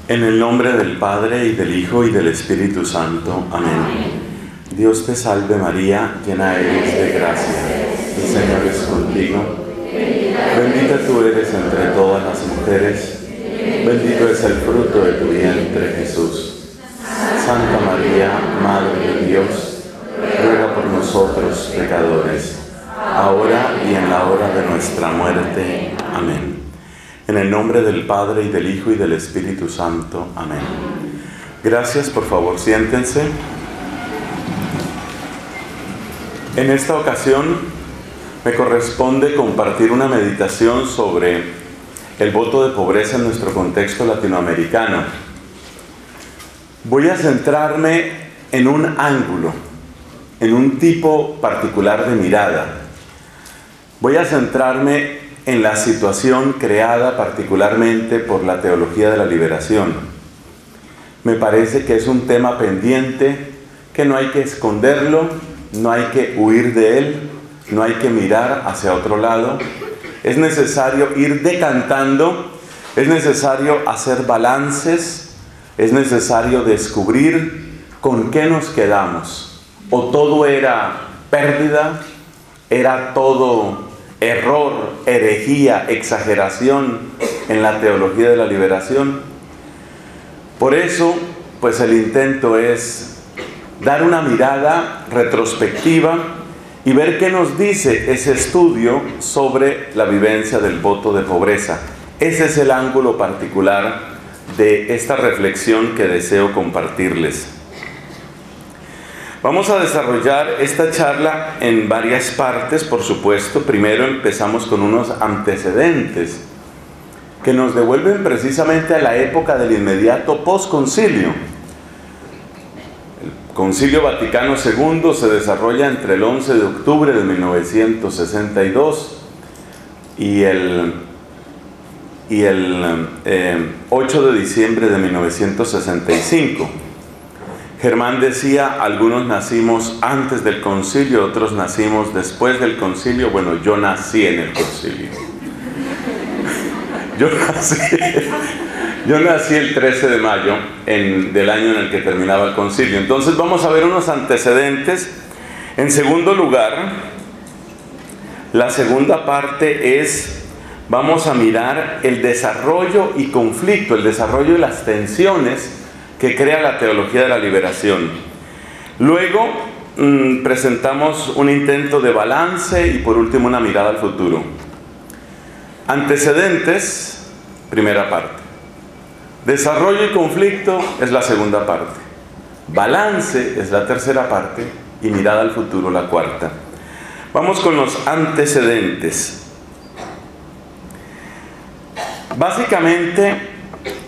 En el nombre del Padre, y del Hijo, y del Espíritu Santo. Amén. Dios te salve María, llena eres de gracia. El Señor es contigo. Bendita tú eres entre todas las mujeres. Bendito es el fruto de tu vientre, Jesús. Santa María, Madre de Dios, ruega por nosotros pecadores, ahora y en la hora de nuestra muerte. Amén. En el nombre del Padre, y del Hijo, y del Espíritu Santo. Amén. Gracias, por favor, siéntense. En esta ocasión me corresponde compartir una meditación sobre el voto de pobreza en nuestro contexto latinoamericano. Voy a centrarme en un ángulo, en un tipo particular de mirada. Voy a centrarme en la situación creada particularmente por la teología de la liberación. Me parece que es un tema pendiente, que no hay que esconderlo, no hay que huir de él, no hay que mirar hacia otro lado. Es necesario ir decantando, es necesario hacer balances, es necesario descubrir con qué nos quedamos. O todo era pérdida, era todo error, herejía, exageración en la teología de la liberación. Por eso, pues el intento es dar una mirada retrospectiva y ver qué nos dice ese estudio sobre la vivencia del voto de pobreza. Ese es el ángulo particular de esta reflexión que deseo compartirles. Vamos a desarrollar esta charla en varias partes, por supuesto. Primero empezamos con unos antecedentes que nos devuelven precisamente a la época del inmediato posconcilio. El Concilio Vaticano II se desarrolla entre el 11 de octubre de 1962 y el 8 de diciembre de 1965. Germán decía, algunos nacimos antes del concilio, otros nacimos después del concilio. Bueno, yo nací en el concilio. Yo nací el 13 de mayo del año en el que terminaba el concilio. Entonces vamos a ver unos antecedentes. En segundo lugar, la segunda parte es, vamos a mirar el desarrollo y conflicto, el desarrollo y las tensiones que crea la teología de la liberación. Luego presentamos un intento de balance y por último una mirada al futuro. Antecedentes, primera parte. Desarrollo y conflicto es la segunda parte. Balance es la tercera parte y mirada al futuro la cuarta. Vamos con los antecedentes. Básicamente,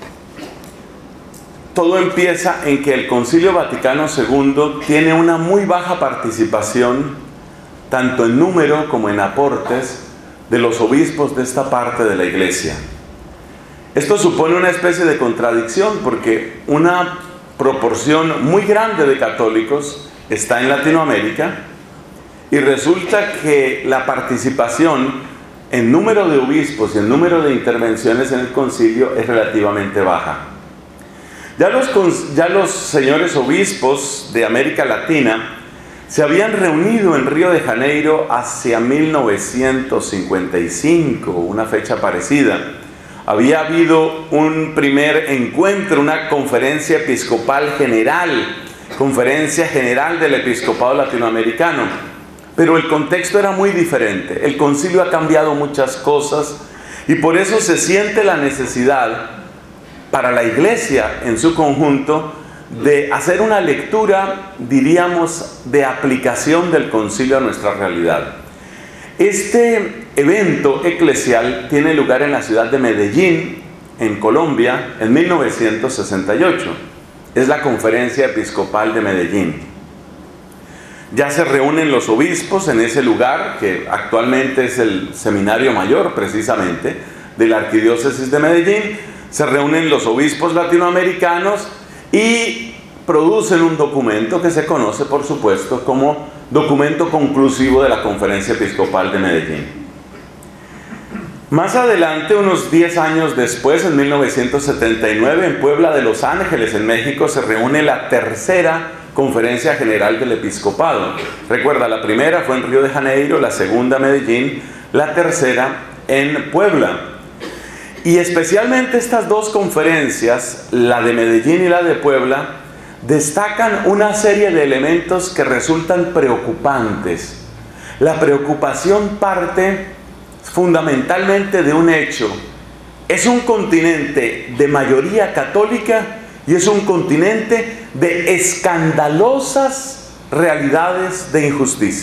todo empieza en que el Concilio Vaticano II tiene una muy baja participación, tanto en número como en aportes, de los obispos de esta parte de la Iglesia. Esto supone una especie de contradicción, porque una proporción muy grande de católicos está en Latinoamérica, y resulta que la participación en número de obispos y en número de intervenciones en el concilio es relativamente baja. Ya los señores obispos de América Latina se habían reunido en Río de Janeiro hacia 1955, una fecha parecida. Había habido un primer encuentro, una conferencia episcopal general, conferencia general del episcopado latinoamericano. Pero el contexto era muy diferente. El concilio ha cambiado muchas cosas y por eso se siente la necesidad para la Iglesia en su conjunto de hacer una lectura, diríamos, de aplicación del concilio a nuestra realidad. Este evento eclesial tiene lugar en la ciudad de Medellín, en Colombia, en 1968. Es la Conferencia Episcopal de Medellín. Ya se reúnen los obispos en ese lugar, que actualmente es el seminario mayor, precisamente, de la Arquidiócesis de Medellín. Se reúnen los obispos latinoamericanos y producen un documento que se conoce, por supuesto, como documento conclusivo de la Conferencia Episcopal de Medellín. Más adelante, unos 10 años después, en 1979, en Puebla de Los Ángeles, en México, se reúne la tercera Conferencia General del Episcopado. Recuerda, la primera fue en Río de Janeiro, la segunda en Medellín, la tercera en Puebla. Y especialmente estas dos conferencias, la de Medellín y la de Puebla, destacan una serie de elementos que resultan preocupantes. La preocupación parte fundamentalmente de un hecho. Es un continente de mayoría católica y es un continente de escandalosas realidades de injusticia.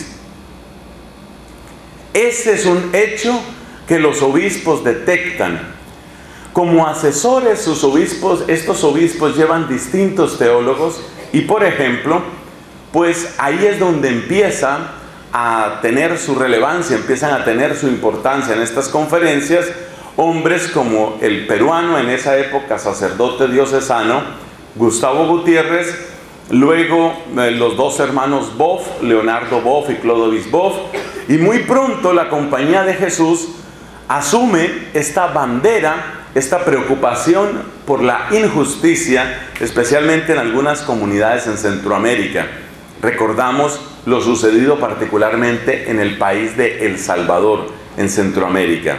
Ese es un hecho que los obispos detectan. Como asesores, estos obispos llevan distintos teólogos y, por ejemplo, pues ahí es donde empieza a tener su relevancia, empiezan a tener su importancia en estas conferencias hombres como el peruano en esa época, sacerdote diocesano, Gustavo Gutiérrez, luego los dos hermanos Boff, Leonardo Boff y Clodovis Boff, y muy pronto la Compañía de Jesús asume esta bandera, esta preocupación por la injusticia, especialmente en algunas comunidades en Centroamérica. Recordamos lo sucedido particularmente en el país de El Salvador, en Centroamérica.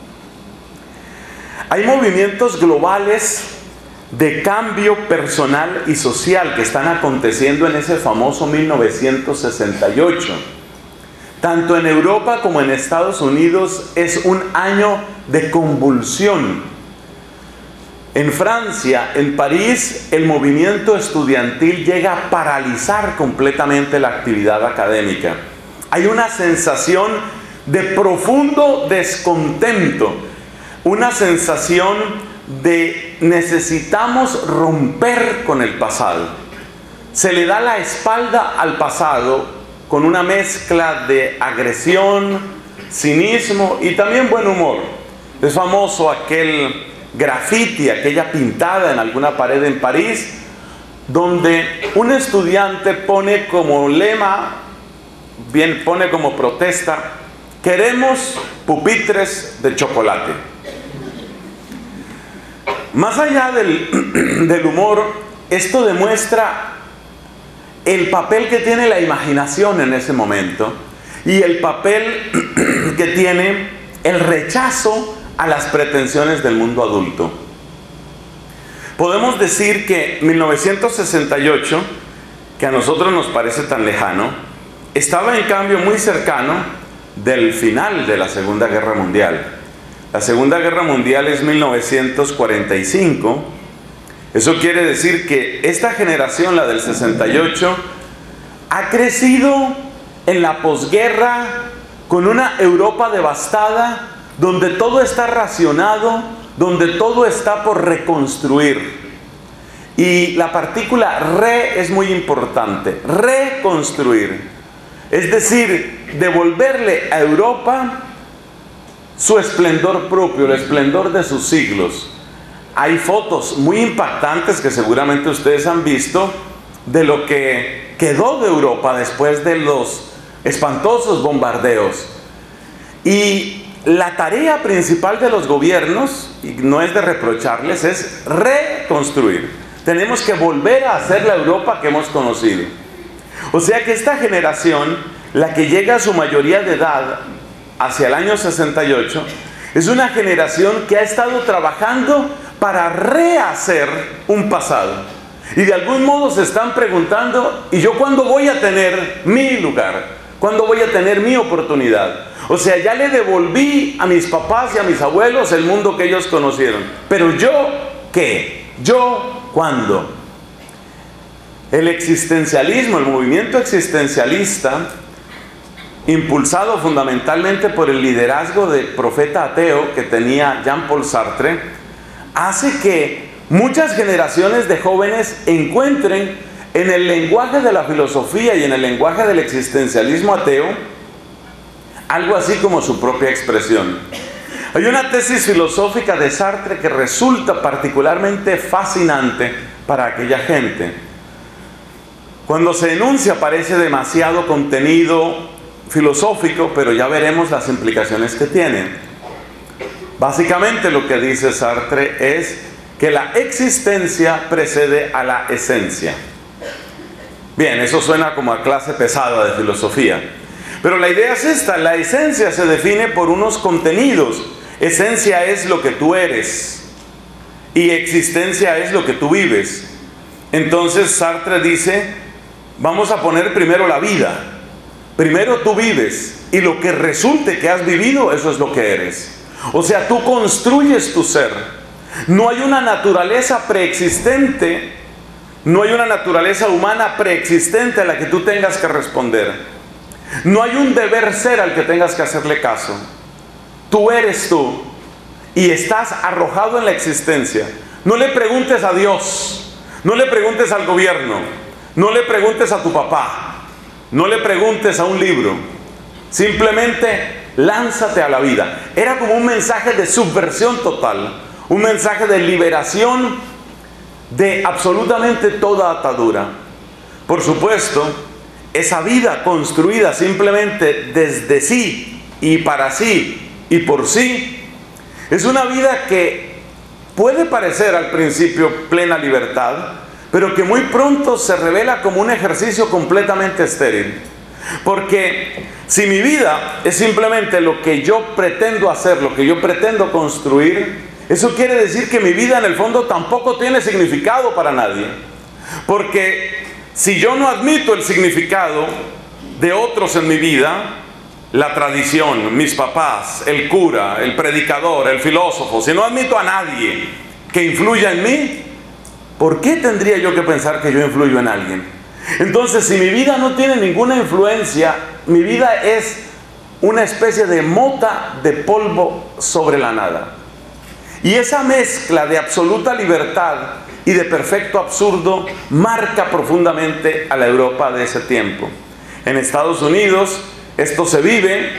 Hay movimientos globales de cambio personal y social que están aconteciendo en ese famoso 1968. Tanto en Europa como en Estados Unidos es un año de convulsión. En Francia, en París, el movimiento estudiantil llega a paralizar completamente la actividad académica. Hay una sensación de profundo descontento, una sensación de necesitamos romper con el pasado. Se le da la espalda al pasado con una mezcla de agresión, cinismo y también buen humor. Es famoso aquel grafiti, aquella pintada en alguna pared en París, donde un estudiante pone como lema, pone como protesta: queremos pupitres de chocolate. Más allá del humor, esto demuestra el papel que tiene la imaginación en ese momento y el papel que tiene el rechazo a las pretensiones del mundo adulto. Podemos decir que 1968, que a nosotros nos parece tan lejano, estaba en cambio muy cercano del final de la Segunda Guerra Mundial. La Segunda Guerra Mundial es 1945. Eso quiere decir que esta generación, la del 68, ha crecido en la posguerra con una Europa devastada, donde todo está racionado, donde todo está por reconstruir. Y la partícula re es muy importante, reconstruir. Es decir, devolverle a Europa su esplendor propio, el esplendor de sus siglos. Hay fotos muy impactantes que seguramente ustedes han visto de lo que quedó de Europa después de los espantosos bombardeos. Y la tarea principal de los gobiernos, y no es de reprocharles, es reconstruir. Tenemos que volver a hacer la Europa que hemos conocido. O sea que esta generación, la que llega a su mayoría de edad hacia el año 68, es una generación que ha estado trabajando para rehacer un pasado. Y de algún modo se están preguntando: ¿y yo cuándo voy a tener mi lugar? ¿Cuándo voy a tener mi oportunidad? O sea, ya le devolví a mis papás y a mis abuelos el mundo que ellos conocieron. Pero ¿yo qué? ¿Yo cuándo? El existencialismo, el movimiento existencialista, impulsado fundamentalmente por el liderazgo del profeta ateo que tenía Jean-Paul Sartre, hace que muchas generaciones de jóvenes encuentren en el lenguaje de la filosofía y en el lenguaje del existencialismo ateo algo así como su propia expresión. Hay una tesis filosófica de Sartre que resulta particularmente fascinante para aquella gente. Cuando se enuncia parece demasiado contenido filosófico, pero ya veremos las implicaciones que tiene. Básicamente lo que dice Sartre es que la existencia precede a la esencia. Bien, eso suena como a clase pesada de filosofía. Pero la idea es esta: la esencia se define por unos contenidos. Esencia es lo que tú eres y existencia es lo que tú vives. Entonces Sartre dice, vamos a poner primero la vida. Primero tú vives y lo que resulte que has vivido, eso es lo que eres. O sea, tú construyes tu ser. No hay una naturaleza preexistente, no hay una naturaleza humana preexistente a la que tú tengas que responder. No hay un deber ser al que tengas que hacerle caso. Tú eres tú y estás arrojado en la existencia. No le preguntes a Dios, no le preguntes al gobierno, no le preguntes a tu papá, no le preguntes a un libro. Simplemente lánzate a la vida. Era como un mensaje de subversión total, un mensaje de liberación de absolutamente toda atadura. Por supuesto, esa vida construida simplemente desde sí y para sí y por sí, es una vida que puede parecer al principio plena libertad, pero que muy pronto se revela como un ejercicio completamente estéril. Porque si mi vida es simplemente lo que yo pretendo hacer, lo que yo pretendo construir, eso quiere decir que mi vida en el fondo tampoco tiene significado para nadie. Porque si yo no admito el significado de otros en mi vida, la tradición, mis papás, el cura, el predicador, el filósofo, si no admito a nadie que influya en mí, ¿por qué tendría yo que pensar que yo influyo en alguien? Entonces, si mi vida no tiene ninguna influencia, mi vida es una especie de mota de polvo sobre la nada. Y esa mezcla de absoluta libertad y de perfecto absurdo marca profundamente a la Europa de ese tiempo. En Estados Unidos, esto se vive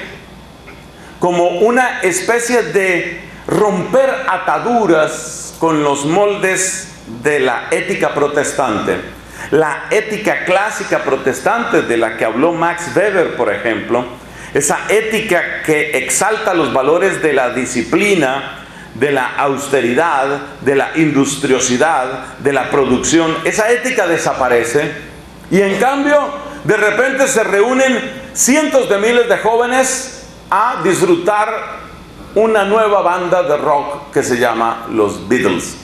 como una especie de romper ataduras con los moldes de la ética protestante. La ética clásica protestante de la que habló Max Weber, por ejemplo, esa ética que exalta los valores de la disciplina, de la austeridad, de la industriosidad, de la producción, esa ética desaparece y en cambio de repente se reúnen cientos de miles de jóvenes a disfrutar una nueva banda de rock que se llama los Beatles.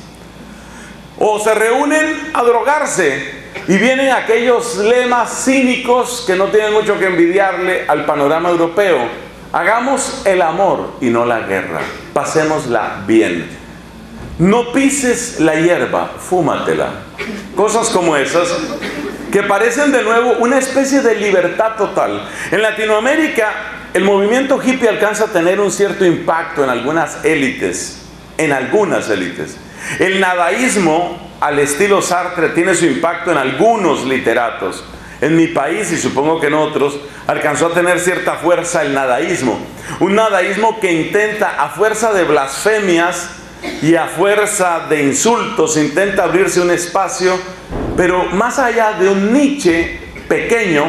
O se reúnen a drogarse y vienen aquellos lemas cínicos que no tienen mucho que envidiarle al panorama europeo. Hagamos el amor y no la guerra. Pasémosla bien. No pises la hierba, fúmatela. Cosas como esas que parecen de nuevo una especie de libertad total. En Latinoamérica, el movimiento hippie alcanza a tener un cierto impacto en algunas élites. El nadaísmo, al estilo Sartre, tiene su impacto en algunos literatos. En mi país, y supongo que en otros, alcanzó a tener cierta fuerza el nadaísmo. Un nadaísmo que intenta, a fuerza de blasfemias y a fuerza de insultos, intenta abrirse un espacio, pero más allá de un nicho pequeño,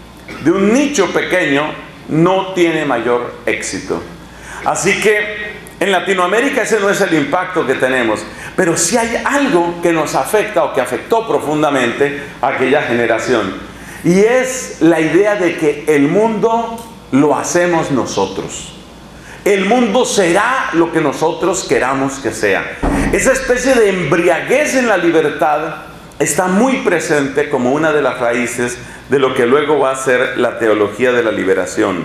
no tiene mayor éxito. Así que en Latinoamérica ese no es el impacto que tenemos, pero sí hay algo que nos afecta o que afectó profundamente a aquella generación. Y es la idea de que el mundo lo hacemos nosotros. El mundo será lo que nosotros queramos que sea. Esa especie de embriaguez en la libertad está muy presente como una de las raíces de lo que luego va a ser la teología de la liberación.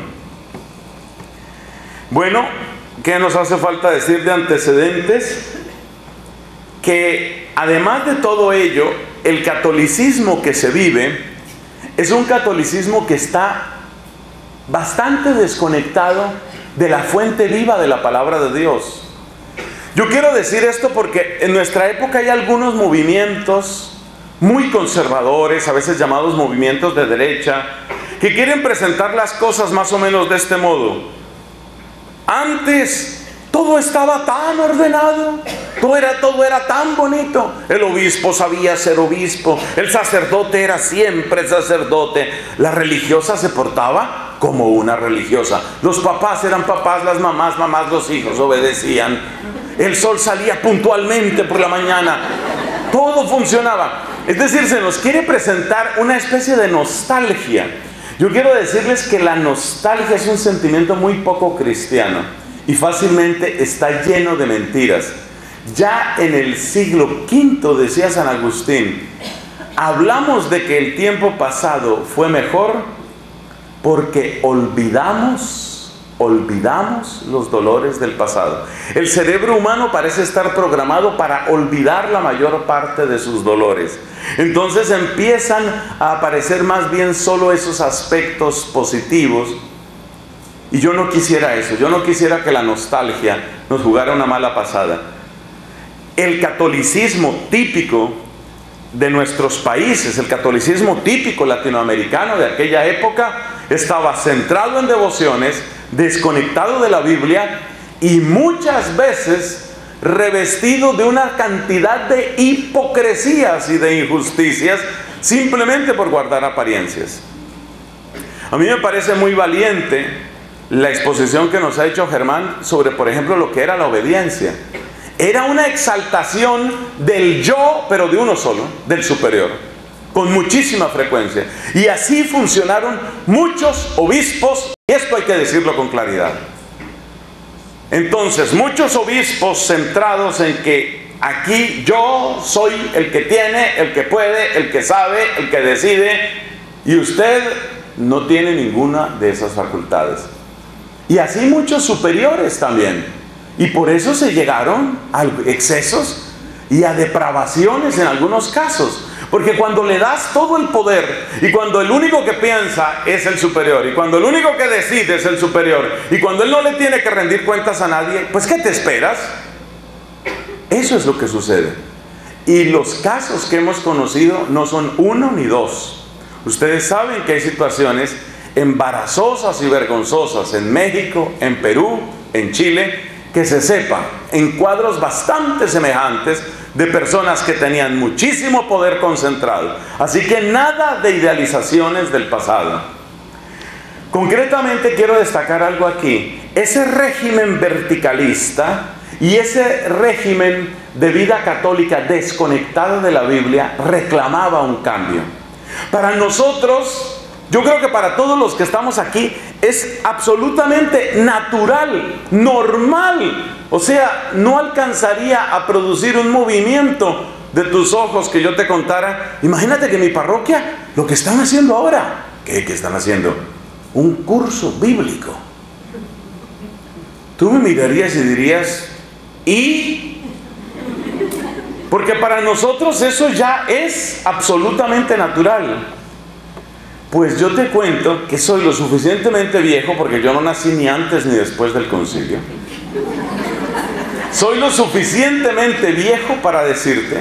Bueno, ¿qué nos hace falta decir de antecedentes? Que además de todo ello, el catolicismo que se vive es un catolicismo que está bastante desconectado de la fuente viva de la palabra de Dios. Yo quiero decir esto porque en nuestra época hay algunos movimientos muy conservadores, a veces llamados movimientos de derecha, que quieren presentar las cosas más o menos de este modo. Antes todo estaba tan ordenado, todo era tan bonito. El obispo sabía ser obispo, el sacerdote era siempre sacerdote, la religiosa se portaba como una religiosa. Los papás eran papás, las mamás, mamás, los hijos obedecían. El sol salía puntualmente por la mañana. Todo funcionaba. Es decir, se nos quiere presentar una especie de nostalgia. Yo quiero decirles que la nostalgia es un sentimiento muy poco cristiano y fácilmente está lleno de mentiras. Ya en el siglo V, decía San Agustín, hablamos de que el tiempo pasado fue mejor porque olvidamos los dolores del pasado. El cerebro humano parece estar programado para olvidar la mayor parte de sus dolores. Entonces empiezan a aparecer más bien solo esos aspectos positivos. Y yo no quisiera eso. Yo no quisiera que la nostalgia nos jugara una mala pasada. El catolicismo típico de nuestros países, el catolicismo típico latinoamericano de aquella época, estaba centrado en devociones, desconectado de la Biblia y muchas veces revestido de una cantidad de hipocresías y de injusticias simplemente por guardar apariencias. A mí me parece muy valiente la exposición que nos ha hecho Germán sobre, por ejemplo, lo que era la obediencia. Era una exaltación del yo, pero de uno solo, del superior, con muchísima frecuencia. Y así funcionaron muchos obispos, y esto hay que decirlo con claridad. Entonces, muchos obispos centrados en que aquí yo soy el que tiene, el que puede, el que sabe, el que decide, y usted no tiene ninguna de esas facultades. Y así muchos superiores también. Y por eso se llegaron a excesos y a depravaciones en algunos casos. Porque cuando le das todo el poder y cuando el único que piensa es el superior y cuando el único que decide es el superior y cuando él no le tiene que rendir cuentas a nadie, pues ¿qué te esperas? Eso es lo que sucede. Y los casos que hemos conocido no son uno ni dos. Ustedes saben que hay situaciones embarazosas y vergonzosas en México, en Perú, en Chile, que se sepa, en cuadros bastante semejantes de personas que tenían muchísimo poder concentrado. Así que nada de idealizaciones del pasado. Concretamente quiero destacar algo aquí. Ese régimen verticalista y ese régimen de vida católica desconectada de la Biblia reclamaba un cambio. Para nosotros, yo creo que para todos los que estamos aquí, es absolutamente natural, normal. O sea, no alcanzaría a producir un movimiento de tus ojos que yo te contara. Imagínate que en mi parroquia, lo que están haciendo ahora, ¿qué están haciendo? Un curso bíblico. Tú me mirarías y dirías, ¿y? Porque para nosotros eso ya es absolutamente natural. Pues yo te cuento que soy lo suficientemente viejo, porque yo no nací ni antes ni después del concilio. Soy lo suficientemente viejo para decirte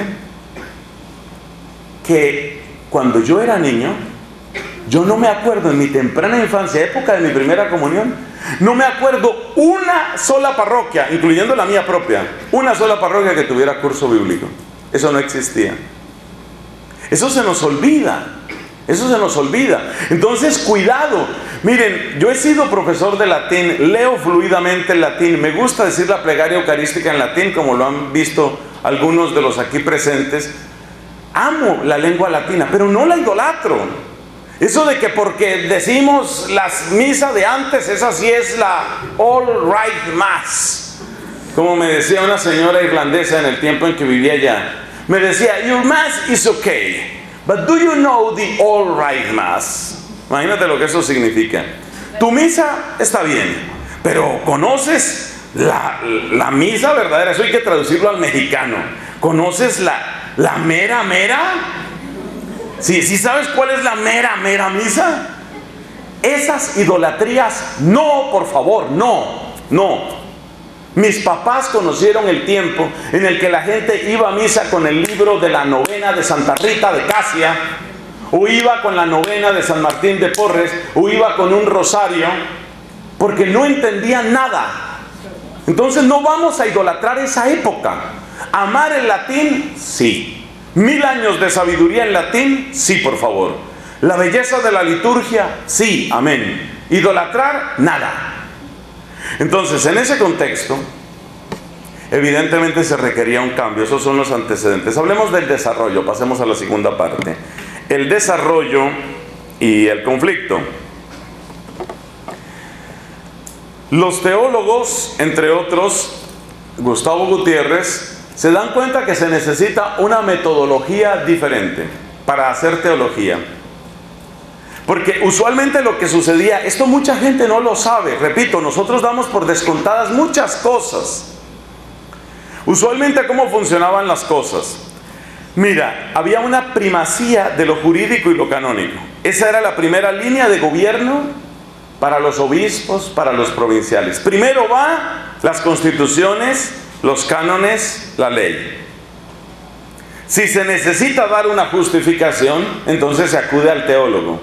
que cuando yo era niño, yo no me acuerdo en mi temprana infancia, época de mi primera comunión, no me acuerdo una sola parroquia, incluyendo la mía propia, una sola parroquia que tuviera curso bíblico. Eso no existía. Eso se nos olvida. Eso se nos olvida. Entonces, cuidado. Miren, yo he sido profesor de latín, leo fluidamente el latín, me gusta decir la plegaria eucarística en latín, como lo han visto algunos de los aquí presentes. Amo la lengua latina, pero no la idolatro. Eso de que porque decimos las misas de antes, esa sí es la All Right Mass. Como me decía una señora irlandesa en el tiempo en que vivía allá. Me decía, your mass is okay. But do you know the all right mass? Imagínate lo que eso significa. Tu misa está bien, pero ¿conoces la misa verdadera? Eso hay que traducirlo al mexicano. ¿Conoces la mera mera? ¿Sí sabes cuál es la mera misa? Esas idolatrías, no, por favor, no. Mis papás conocieron el tiempo en el que la gente iba a misa con el libro de la novena de Santa Rita de Casia, o iba con la novena de San Martín de Porres, o iba con un rosario, porque no entendían nada. Entonces no vamos a idolatrar esa época. Amar el latín, sí. 1000 años de sabiduría en latín, sí, por favor. La belleza de la liturgia, sí, amén. Idolatrar, nada. Entonces, en ese contexto, evidentemente se requería un cambio. Esos son los antecedentes. Hablemos del desarrollo, pasemos a la segunda parte. El desarrollo y el conflicto. Los teólogos, entre otros, Gustavo Gutiérrez, se dan cuenta que se necesita una metodología diferente para hacer teología. Porque usualmente lo que sucedía, esto mucha gente no lo sabe, repito, nosotros damos por descontadas muchas cosas. Usualmente, ¿cómo funcionaban las cosas? Mira, había una primacía de lo jurídico y lo canónico. Esa era la primera línea de gobierno para los obispos, para los provinciales. Primero va las constituciones, los cánones, la ley. Si se necesita dar una justificación, entonces se acude al teólogo.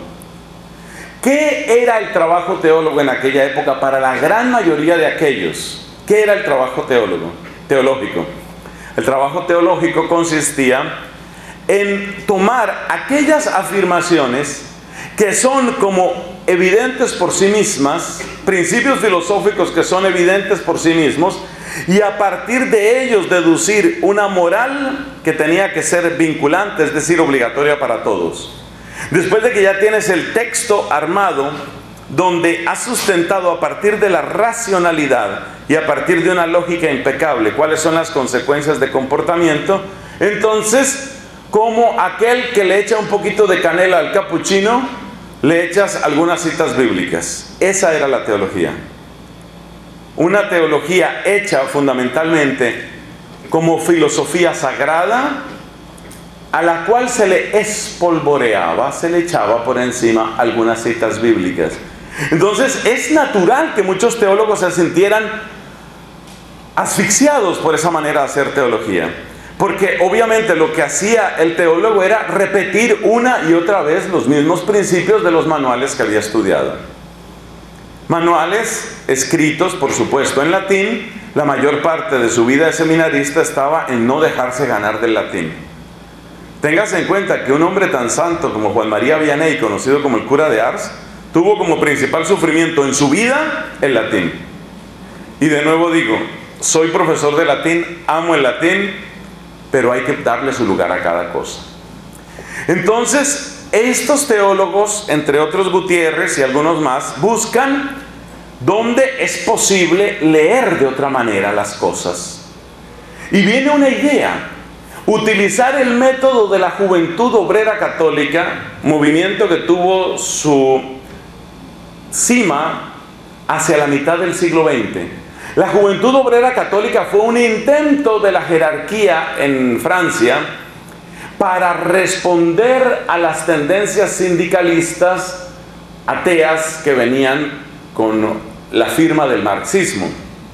¿Qué era el trabajo teólogo en aquella época para la gran mayoría de aquellos? ¿Qué era el trabajo teológico? El trabajo teológico consistía en tomar aquellas afirmaciones que son como evidentes por sí mismas, principios filosóficos que son evidentes por sí mismos, y a partir de ellos deducir una moral que tenía que ser vinculante, es decir, obligatoria para todos. Después de que ya tienes el texto armado, donde has sustentado a partir de la racionalidad y a partir de una lógica impecable cuáles son las consecuencias de comportamiento, entonces, como aquel que le echa un poquito de canela al capuchino, le echas algunas citas bíblicas. Esa era la teología. Una teología hecha fundamentalmente como filosofía sagrada, a la cual se le espolvoreaba, se le echaba por encima algunas citas bíblicas. Entonces es natural que muchos teólogos se sintieran asfixiados por esa manera de hacer teología, porque obviamente lo que hacía el teólogo era repetir una y otra vez los mismos principios de los manuales que había estudiado. Manuales escritos, por supuesto, en latín. La mayor parte de su vida de seminarista estaba en no dejarse ganar del latín. Téngase en cuenta que un hombre tan santo como Juan María Vianney, conocido como el cura de Ars, tuvo como principal sufrimiento en su vida el latín. Y de nuevo digo, soy profesor de latín, amo el latín, pero hay que darle su lugar a cada cosa. Entonces, estos teólogos, entre otros Gutiérrez y algunos más, buscan dónde es posible leer de otra manera las cosas. Y viene una idea: utilizar el método de la Juventud Obrera Católica, movimiento que tuvo su cima hacia la mitad del siglo XX. La Juventud Obrera Católica fue un intento de la jerarquía en Francia para responder a las tendencias sindicalistas ateas que venían con la firma del marxismo.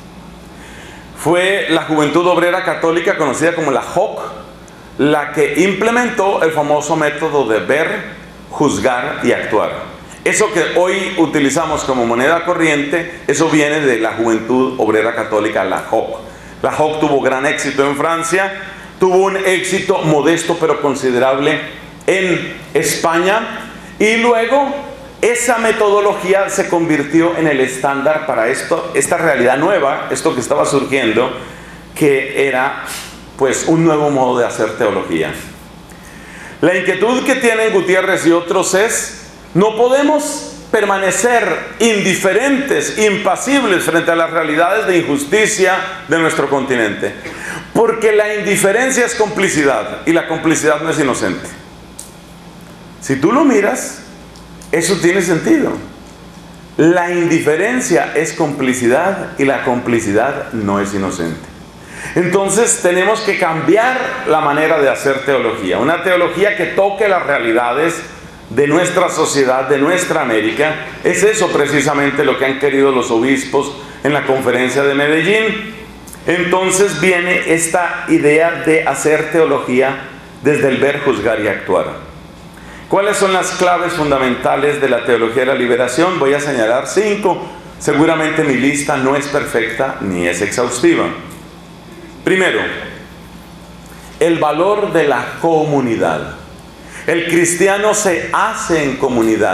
Fue la Juventud Obrera Católica, conocida como la JOC, la que implementó el famoso método de ver, juzgar y actuar. Eso que hoy utilizamos como moneda corriente, eso viene de la Juventud Obrera Católica, la JOC. La JOC tuvo gran éxito en Francia, tuvo un éxito modesto pero considerable en España, y luego esa metodología se convirtió en el estándar para esta realidad nueva, esto que estaba surgiendo, que era pues un nuevo modo de hacer teología. La inquietud que tienen Gutiérrez y otros es: no podemos permanecer indiferentes, impasibles frente a las realidades de injusticia de nuestro continente, porque la indiferencia es complicidad y la complicidad no es inocente. Si tú lo miras, eso tiene sentido. La indiferencia es complicidad y la complicidad no es inocente. Entonces tenemos que cambiar la manera de hacer teología, una teología que toque las realidades de nuestra sociedad, de nuestra América. Es eso precisamente lo que han querido los obispos en la conferencia de Medellín. Entonces viene esta idea de hacer teología desde el ver, juzgar y actuar. ¿Cuáles son las claves fundamentales de la teología de la liberación? Voy a señalar 5. Seguramente mi lista no es perfecta ni es exhaustiva. Primero, el valor de la comunidad. El cristiano se hace en comunidad,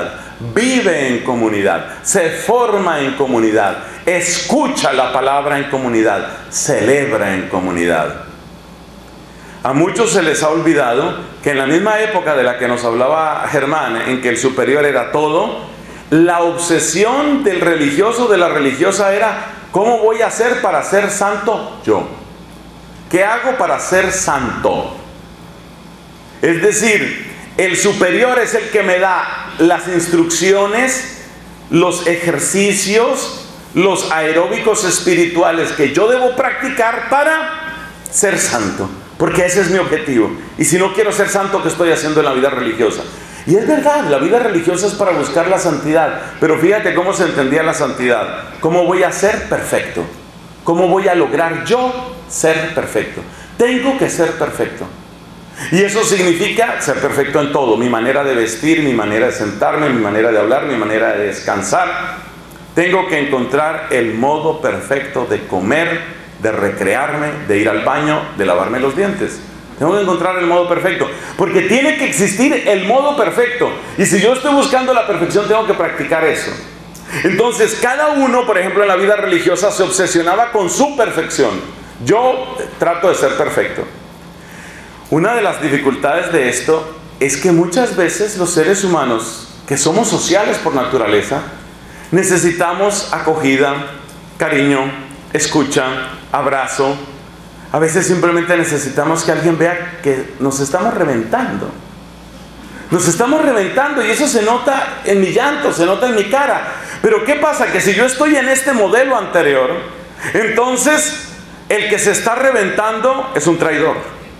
vive en comunidad, se forma en comunidad, escucha la palabra en comunidad, celebra en comunidad. A muchos se les ha olvidado que en la misma época de la que nos hablaba Germán, en que el superior era todo, la obsesión del religioso, de la religiosa era: ¿cómo voy a hacer para ser santo yo? ¿Qué hago para ser santo? Es decir, el superior es el que me da las instrucciones, los ejercicios, los aeróbicos espirituales que yo debo practicar para ser santo. Porque ese es mi objetivo. Y si no quiero ser santo, ¿qué estoy haciendo en la vida religiosa? Y es verdad, la vida religiosa es para buscar la santidad. Pero fíjate cómo se entendía la santidad. ¿Cómo voy a ser perfecto? ¿Cómo voy a lograr yo ser perfecto? Tengo que ser perfecto. Y eso significa ser perfecto en todo. Mi manera de vestir, mi manera de sentarme, mi manera de hablar, mi manera de descansar. Tengo que encontrar el modo perfecto de comer, de recrearme, de ir al baño, de lavarme los dientes. Tengo que encontrar el modo perfecto, porque tiene que existir el modo perfecto. Y si yo estoy buscando la perfección, tengo que practicar eso. Entonces, cada uno, por ejemplo, en la vida religiosa se obsesionaba con su perfección. Yo trato de ser perfecto. Una de las dificultades de esto es que muchas veces los seres humanos, que somos sociales por naturaleza, necesitamos acogida, cariño, escucha, abrazo. A veces simplemente necesitamos que alguien vea que nos estamos reventando. Nos estamos reventando, y eso se nota en mi llanto, se nota en mi cara. Pero ¿qué pasa? Que si yo estoy en este modelo anterior, entonces el que se está reventando es un traidor.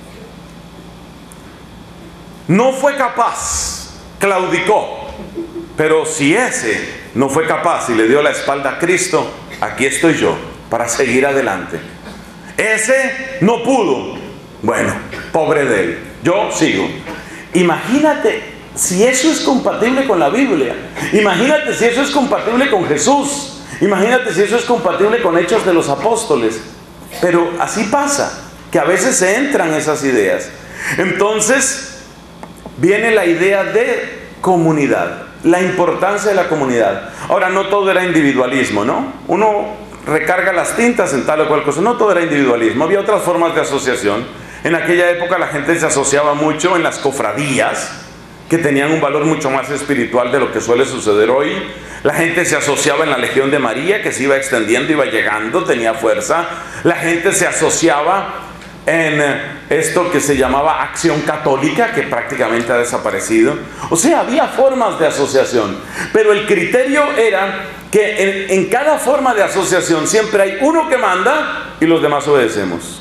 No fue capaz, claudicó. Pero si ese no fue capaz y le dio la espalda a Cristo, aquí estoy yo para seguir adelante. Ese no pudo. Bueno, pobre de él. Yo sigo. Imagínate si eso es compatible con la Biblia. Imagínate si eso es compatible con Jesús. Imagínate si eso es compatible con Hechos de los Apóstoles. Pero así pasa, que a veces se entran esas ideas. Entonces viene la idea de comunidad, la importancia de la comunidad. Ahora, no todo era individualismo, ¿no? Uno recarga las tintas en tal o cual cosa. No todo era individualismo, había otras formas de asociación. En aquella época la gente se asociaba mucho en las cofradías, que tenían un valor mucho más espiritual de lo que suele suceder hoy. La gente se asociaba en la Legión de María, que se iba extendiendo, iba llegando, tenía fuerza. La gente se asociaba en esto que se llamaba Acción Católica, que prácticamente ha desaparecido. O sea, había formas de asociación, pero el criterio era que en cada forma de asociación siempre hay uno que manda y los demás obedecemos.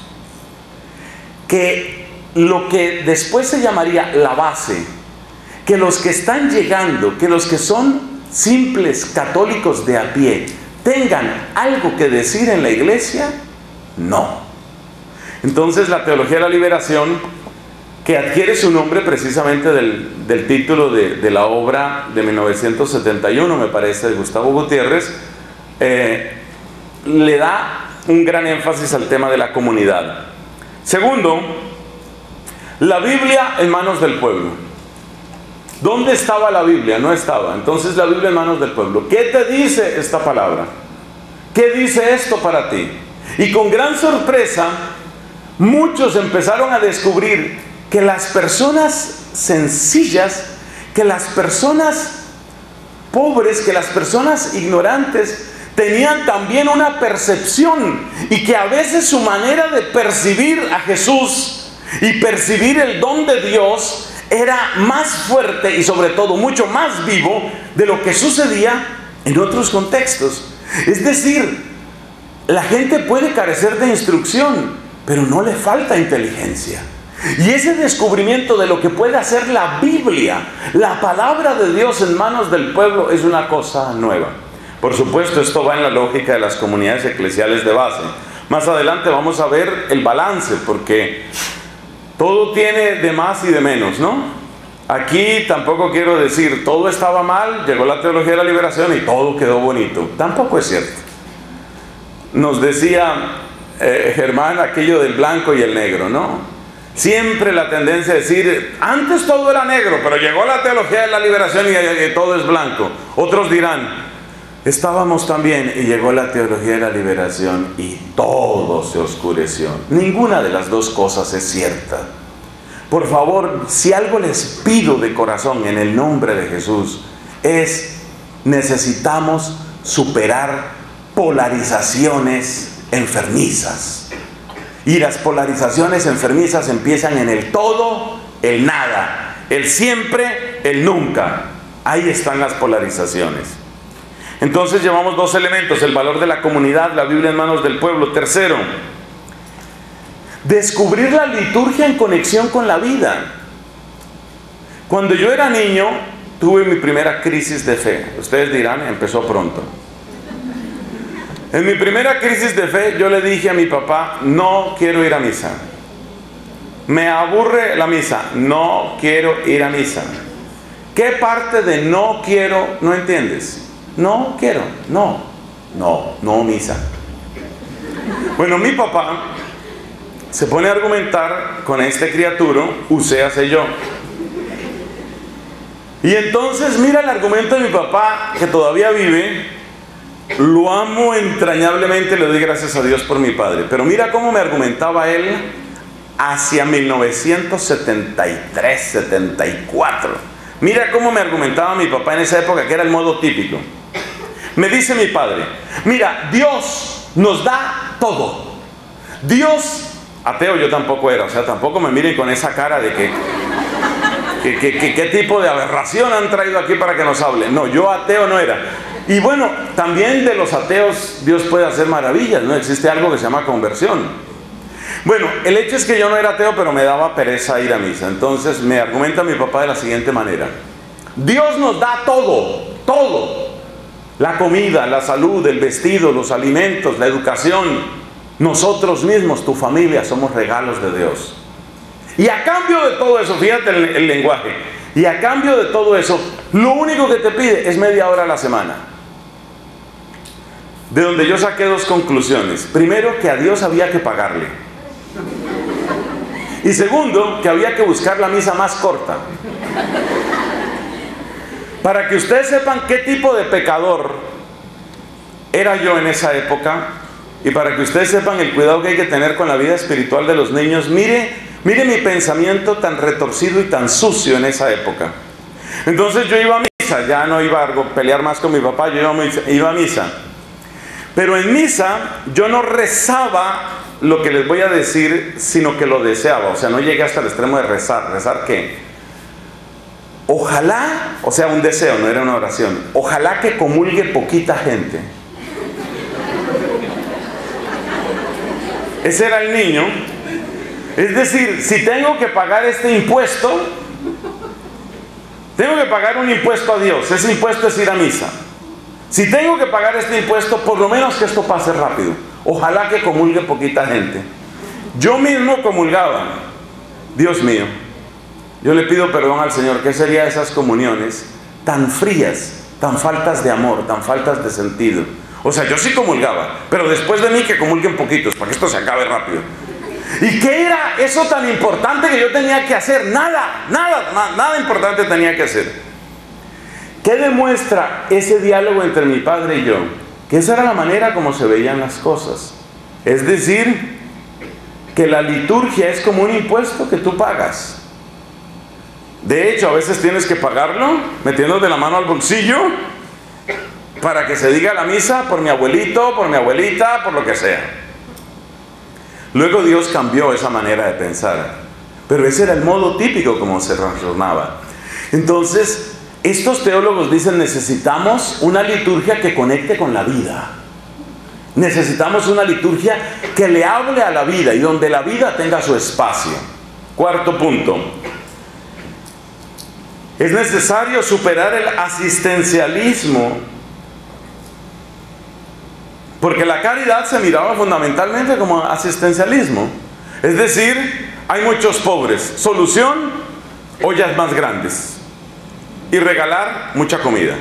Que lo que después se llamaría la base, que los que están llegando, que los que son simples católicos de a pie, tengan algo que decir en la iglesia, no. Entonces la teología de la liberación, que adquiere su nombre precisamente del título de la obra de 1971, me parece, de Gustavo Gutiérrez, le da un gran énfasis al tema de la comunidad. Segundo, la Biblia en manos del pueblo. ¿Dónde estaba la Biblia? No estaba. Entonces la Biblia en manos del pueblo. ¿Qué te dice esta palabra? ¿Qué dice esto para ti? Y con gran sorpresa, muchos empezaron a descubrir que las personas sencillas, que las personas pobres, que las personas ignorantes tenían también una percepción, y que a veces su manera de percibir a Jesús y percibir el don de Dios era más fuerte y sobre todo mucho más vivo de lo que sucedía en otros contextos. Es decir, la gente puede carecer de instrucción, pero no le falta inteligencia. Y ese descubrimiento de lo que puede hacer la Biblia, la palabra de Dios en manos del pueblo, es una cosa nueva. Por supuesto, esto va en la lógica de las comunidades eclesiales de base. Más adelante vamos a ver el balance, porque todo tiene de más y de menos, ¿no? Aquí tampoco quiero decir todo estaba mal, llegó la teología de la liberación y todo quedó bonito. Tampoco es cierto. Nos decía Germán aquello del blanco y el negro, ¿no? Siempre la tendencia a decir, antes todo era negro, pero llegó la teología de la liberación y todo es blanco. Otros dirán, estábamos también y llegó la teología de la liberación y todo se oscureció. Ninguna de las dos cosas es cierta. Por favor, si algo les pido de corazón en el nombre de Jesús, necesitamos superar polarizaciones enfermizas. Y las polarizaciones enfermizas empiezan en el todo, el nada, el siempre, el nunca. Ahí están las polarizaciones. Entonces llevamos dos elementos: el valor de la comunidad, la Biblia en manos del pueblo. Tercero, descubrir la liturgia en conexión con la vida. Cuando yo era niño, tuve mi primera crisis de fe. Ustedes dirán, empezó pronto. En mi primera crisis de fe, yo le dije a mi papá, no quiero ir a misa. Me aburre la misa, no quiero ir a misa. ¿Qué parte de no quiero no entiendes? No quiero, no misa. Bueno, mi papá se pone a argumentar con este criaturo, uséase yo. Y entonces mira el argumento de mi papá, que todavía vive. Lo amo entrañablemente, le doy gracias a Dios por mi padre. Pero mira cómo me argumentaba él hacia 1973, 74. Mira cómo me argumentaba mi papá en esa época, que era el modo típico. Me dice mi padre, mira, Dios nos da todo. Dios, ateo yo tampoco era, o sea, tampoco me miren con esa cara de ¿qué tipo de aberración han traído aquí para que nos hable? No, yo ateo no era. Y bueno, también de los ateos Dios puede hacer maravillas, ¿no? Existe algo que se llama conversión. Bueno, el hecho es que yo no era ateo, pero me daba pereza ir a misa. Entonces me argumenta mi papá de la siguiente manera: Dios nos da todo, todo. La comida, la salud, el vestido, los alimentos, la educación. Nosotros mismos, tu familia, somos regalos de Dios. Y a cambio de todo eso, fíjate el lenguaje, y a cambio de todo eso, lo único que te pide es media hora a la semana. De donde yo saqué dos conclusiones. Primero, que a Dios había que pagarle. Y segundo, que había que buscar la misa más corta. Para que ustedes sepan qué tipo de pecador era yo en esa época, y para que ustedes sepan el cuidado que hay que tener con la vida espiritual de los niños, mire mi pensamiento tan retorcido y tan sucio en esa época. Entonces yo iba a misa, ya no iba a pelear más con mi papá, yo iba a misa. Pero en misa yo no rezaba lo que les voy a decir, sino que lo deseaba. O sea, no llegué hasta el extremo de rezar. ¿Rezar qué? Ojalá, o sea, un deseo, no era una oración. Ojalá que comulgue poquita gente. Ese era el niño. Es decir, si tengo que pagar este impuesto, tengo que pagar un impuesto a Dios. Ese impuesto es ir a misa. Si tengo que pagar este impuesto, por lo menos que esto pase rápido. Ojalá que comulgue poquita gente. Yo mismo comulgaba. Dios mío, yo le pido perdón al Señor. ¿Qué sería esas comuniones tan frías, tan faltas de amor, tan faltas de sentido? O sea, yo sí comulgaba, pero después de mí que comulguen poquitos, para que esto se acabe rápido. ¿Y qué era eso tan importante que yo tenía que hacer? Nada importante tenía que hacer. ¿Qué demuestra ese diálogo entre mi padre y yo? Que esa era la manera como se veían las cosas. Es decir, que la liturgia es como un impuesto que tú pagas. De hecho, a veces tienes que pagarlo metiéndote la mano al bolsillo para que se diga la misa por mi abuelito, por mi abuelita, por lo que sea. Luego Dios cambió esa manera de pensar, pero ese era el modo típico como se transformaba. Entonces, estos teólogos dicen, necesitamos una liturgia que conecte con la vida. Necesitamos una liturgia que le hable a la vida y donde la vida tenga su espacio. Cuarto punto. Es necesario superar el asistencialismo, porque la caridad se miraba fundamentalmente como asistencialismo. Es decir, hay muchos pobres. Solución, ollas más grandes. Y regalar mucha comida.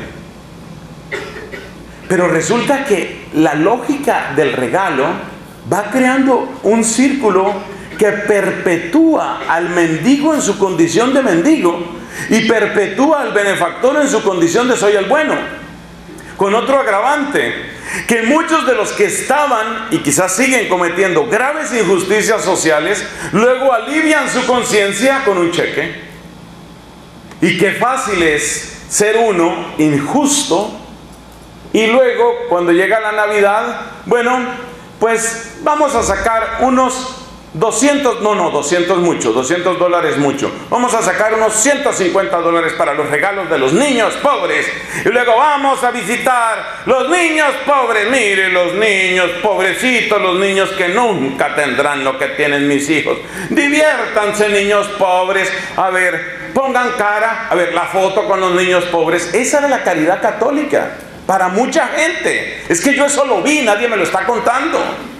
Pero resulta que la lógica del regalo va creando un círculo que perpetúa al mendigo en su condición de mendigo y perpetúa al benefactor en su condición de soy el bueno. Con otro agravante, que muchos de los que estaban y quizás siguen cometiendo graves injusticias sociales, luego alivian su conciencia con un cheque. Y qué fácil es ser uno injusto y luego cuando llega la Navidad, bueno, pues vamos a sacar unos 200 mucho, $200 mucho. Vamos a sacar unos $150 para los regalos de los niños pobres. Y luego vamos a visitar los niños pobres. Mire, los niños pobrecitos, los niños que nunca tendrán lo que tienen mis hijos. Diviértanse, niños pobres. A ver, pongan cara. A ver, la foto con los niños pobres. Esa era la caridad católica para mucha gente. Es que yo eso lo vi, nadie me lo está contando.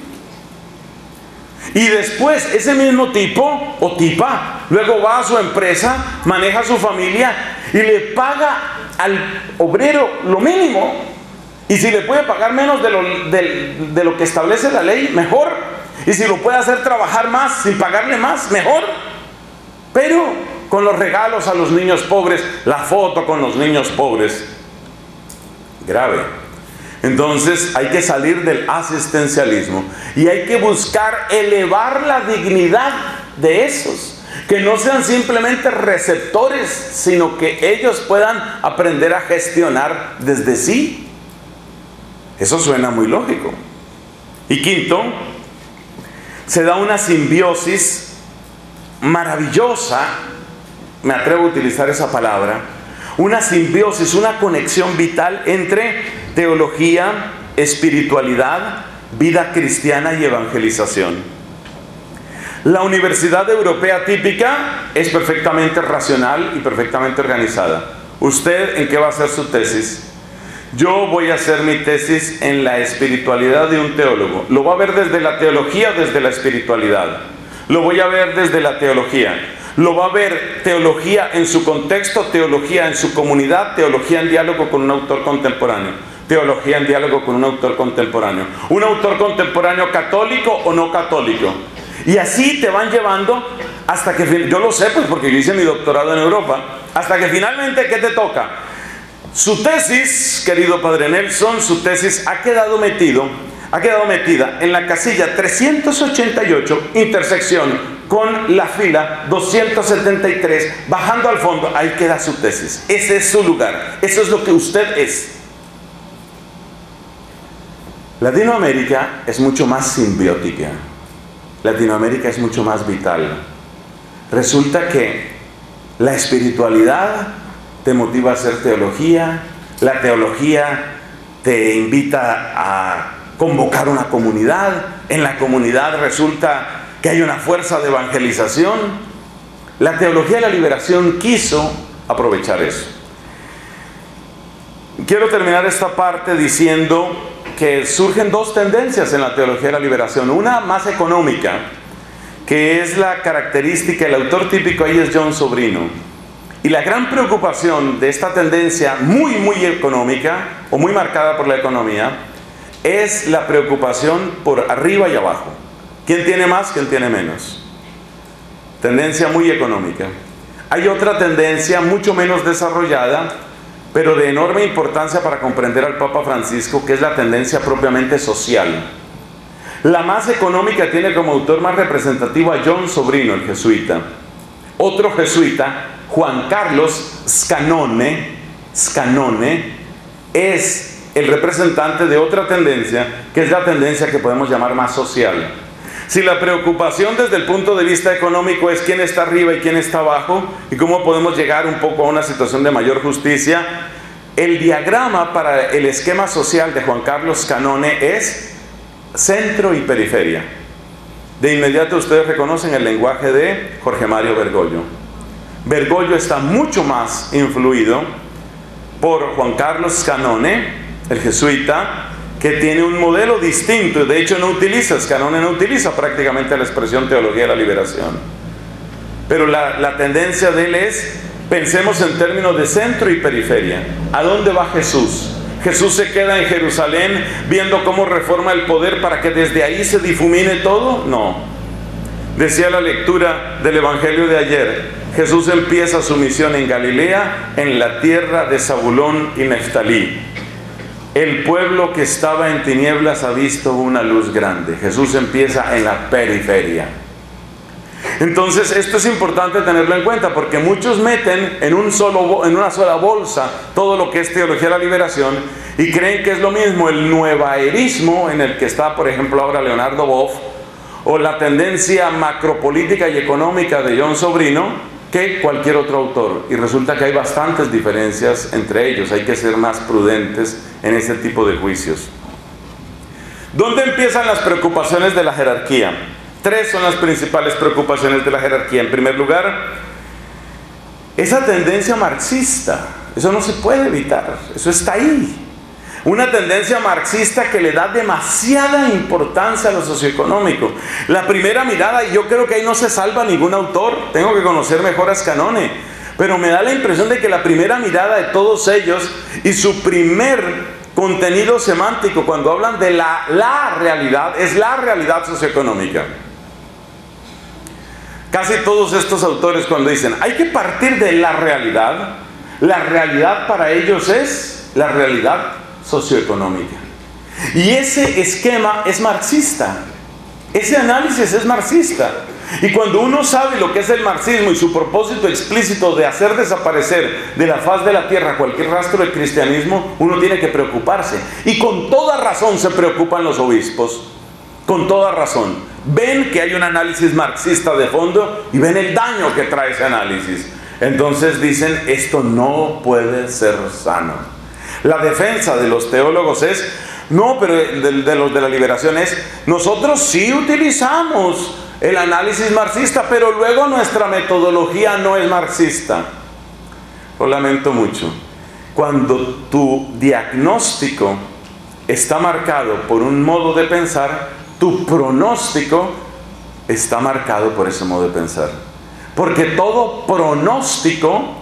Y después ese mismo tipo o tipa luego va a su empresa, maneja a su familia y le paga al obrero lo mínimo. Y si le puede pagar menos de lo que establece la ley, mejor. Y si lo puede hacer trabajar más sin pagarle más, mejor. Pero con los regalos a los niños pobres, la foto con los niños pobres, grave. Entonces hay que salir del asistencialismo y hay que buscar elevar la dignidad de esos, que no sean simplemente receptores, sino que ellos puedan aprender a gestionar desde sí. Eso suena muy lógico. Y quinto, se da una simbiosis maravillosa, me atrevo a utilizar esa palabra, una simbiosis, una conexión vital entre teología, espiritualidad, vida cristiana y evangelización. La universidad europea típica es perfectamente racional y perfectamente organizada. ¿Usted en qué va a hacer su tesis? Yo voy a hacer mi tesis en la espiritualidad de un teólogo. Lo va a ver desde la teología, desde la espiritualidad. Lo voy a ver desde la teología. Lo va a ver teología en su contexto, teología en su comunidad, teología en diálogo con un autor contemporáneo. Teología en diálogo con un autor contemporáneo. Un autor contemporáneo católico o no católico. Y así te van llevando hasta que, yo lo sé pues porque yo hice mi doctorado en Europa, hasta que finalmente, ¿qué te toca? Su tesis, querido Padre Nelson, su tesis ha quedado metida en la casilla 388, intersección con la fila 273, bajando al fondo, ahí queda su tesis. Ese es su lugar, eso es lo que usted es. Latinoamérica es mucho más simbiótica. Latinoamérica es mucho más vital. Resulta que la espiritualidad te motiva a hacer teología, la teología te invita a convocar una comunidad, en la comunidad resulta que hay una fuerza de evangelización. La teología de la liberación quiso aprovechar eso. Quiero terminar esta parte diciendo que surgen dos tendencias en la teología de la liberación. Una más económica, que es la característica, el autor típico ahí es John Sobrino. Y la gran preocupación de esta tendencia muy económica, o muy marcada por la economía, es la preocupación por arriba y abajo. ¿Quién tiene más? ¿Quién tiene menos? Tendencia muy económica. Hay otra tendencia mucho menos desarrollada, pero de enorme importancia para comprender al Papa Francisco, que es la tendencia propiamente social. La más económica tiene como autor más representativo a John Sobrino, el jesuita. Otro jesuita, Juan Carlos Scanone, es el representante de otra tendencia, que es la tendencia que podemos llamar más social. Si la preocupación desde el punto de vista económico es quién está arriba y quién está abajo, y cómo podemos llegar un poco a una situación de mayor justicia, el diagrama para el esquema social de Juan Carlos Scanone es centro y periferia. De inmediato ustedes reconocen el lenguaje de Jorge Mario Bergoglio. Bergoglio está mucho más influido por Juan Carlos Scanone, el jesuita, que tiene un modelo distinto. De hecho Scanone no utiliza prácticamente la expresión teología de la liberación. Pero la tendencia de él es, pensemos en términos de centro y periferia. ¿A dónde va Jesús? ¿Jesús se queda en Jerusalén viendo cómo reforma el poder para que desde ahí se difumine todo? No. Decía la lectura del Evangelio de ayer, Jesús empieza su misión en Galilea, en la tierra de Zabulón y Neftalí. El pueblo que estaba en tinieblas ha visto una luz grande. Jesús empieza en la periferia. Entonces esto es importante tenerlo en cuenta, porque muchos meten en una sola bolsa todo lo que es teología de la liberación y creen que es lo mismo el nuevaerismo, en el que está por ejemplo ahora Leonardo Boff, o la tendencia macropolítica y económica de John Sobrino, que cualquier otro autor. Y resulta que hay bastantes diferencias entre ellos. Hay que ser más prudentes en ese tipo de juicios. ¿Dónde empiezan las preocupaciones de la jerarquía? 3 son las principales preocupaciones de la jerarquía. En primer lugar, esa tendencia marxista. Eso no se puede evitar, eso está ahí. Una tendencia marxista que le da demasiada importancia a lo socioeconómico. La primera mirada, y yo creo que ahí no se salva ningún autor, tengo que conocer mejor a Scanone, pero me da la impresión de que la primera mirada de todos ellos y su primer contenido semántico cuando hablan de la realidad, es la realidad socioeconómica. Casi todos estos autores cuando dicen hay que partir de la realidad para ellos es la realidad socioeconómica. Y ese esquema es marxista, ese análisis es marxista. Y cuando uno sabe lo que es el marxismo y su propósito explícito de hacer desaparecer de la faz de la tierra cualquier rastro de cristianismo, uno tiene que preocuparse. Y con toda razón se preocupan los obispos, con toda razón. Ven que hay un análisis marxista de fondo y ven el daño que trae ese análisis. Entonces dicen, esto no puede ser sano. La defensa de los teólogos es, no, pero de los de la liberación es, nosotros sí utilizamos el análisis marxista, pero luego nuestra metodología no es marxista. Lo lamento mucho. Cuando tu diagnóstico está marcado por un modo de pensar, tu pronóstico está marcado por ese modo de pensar. Porque todo pronóstico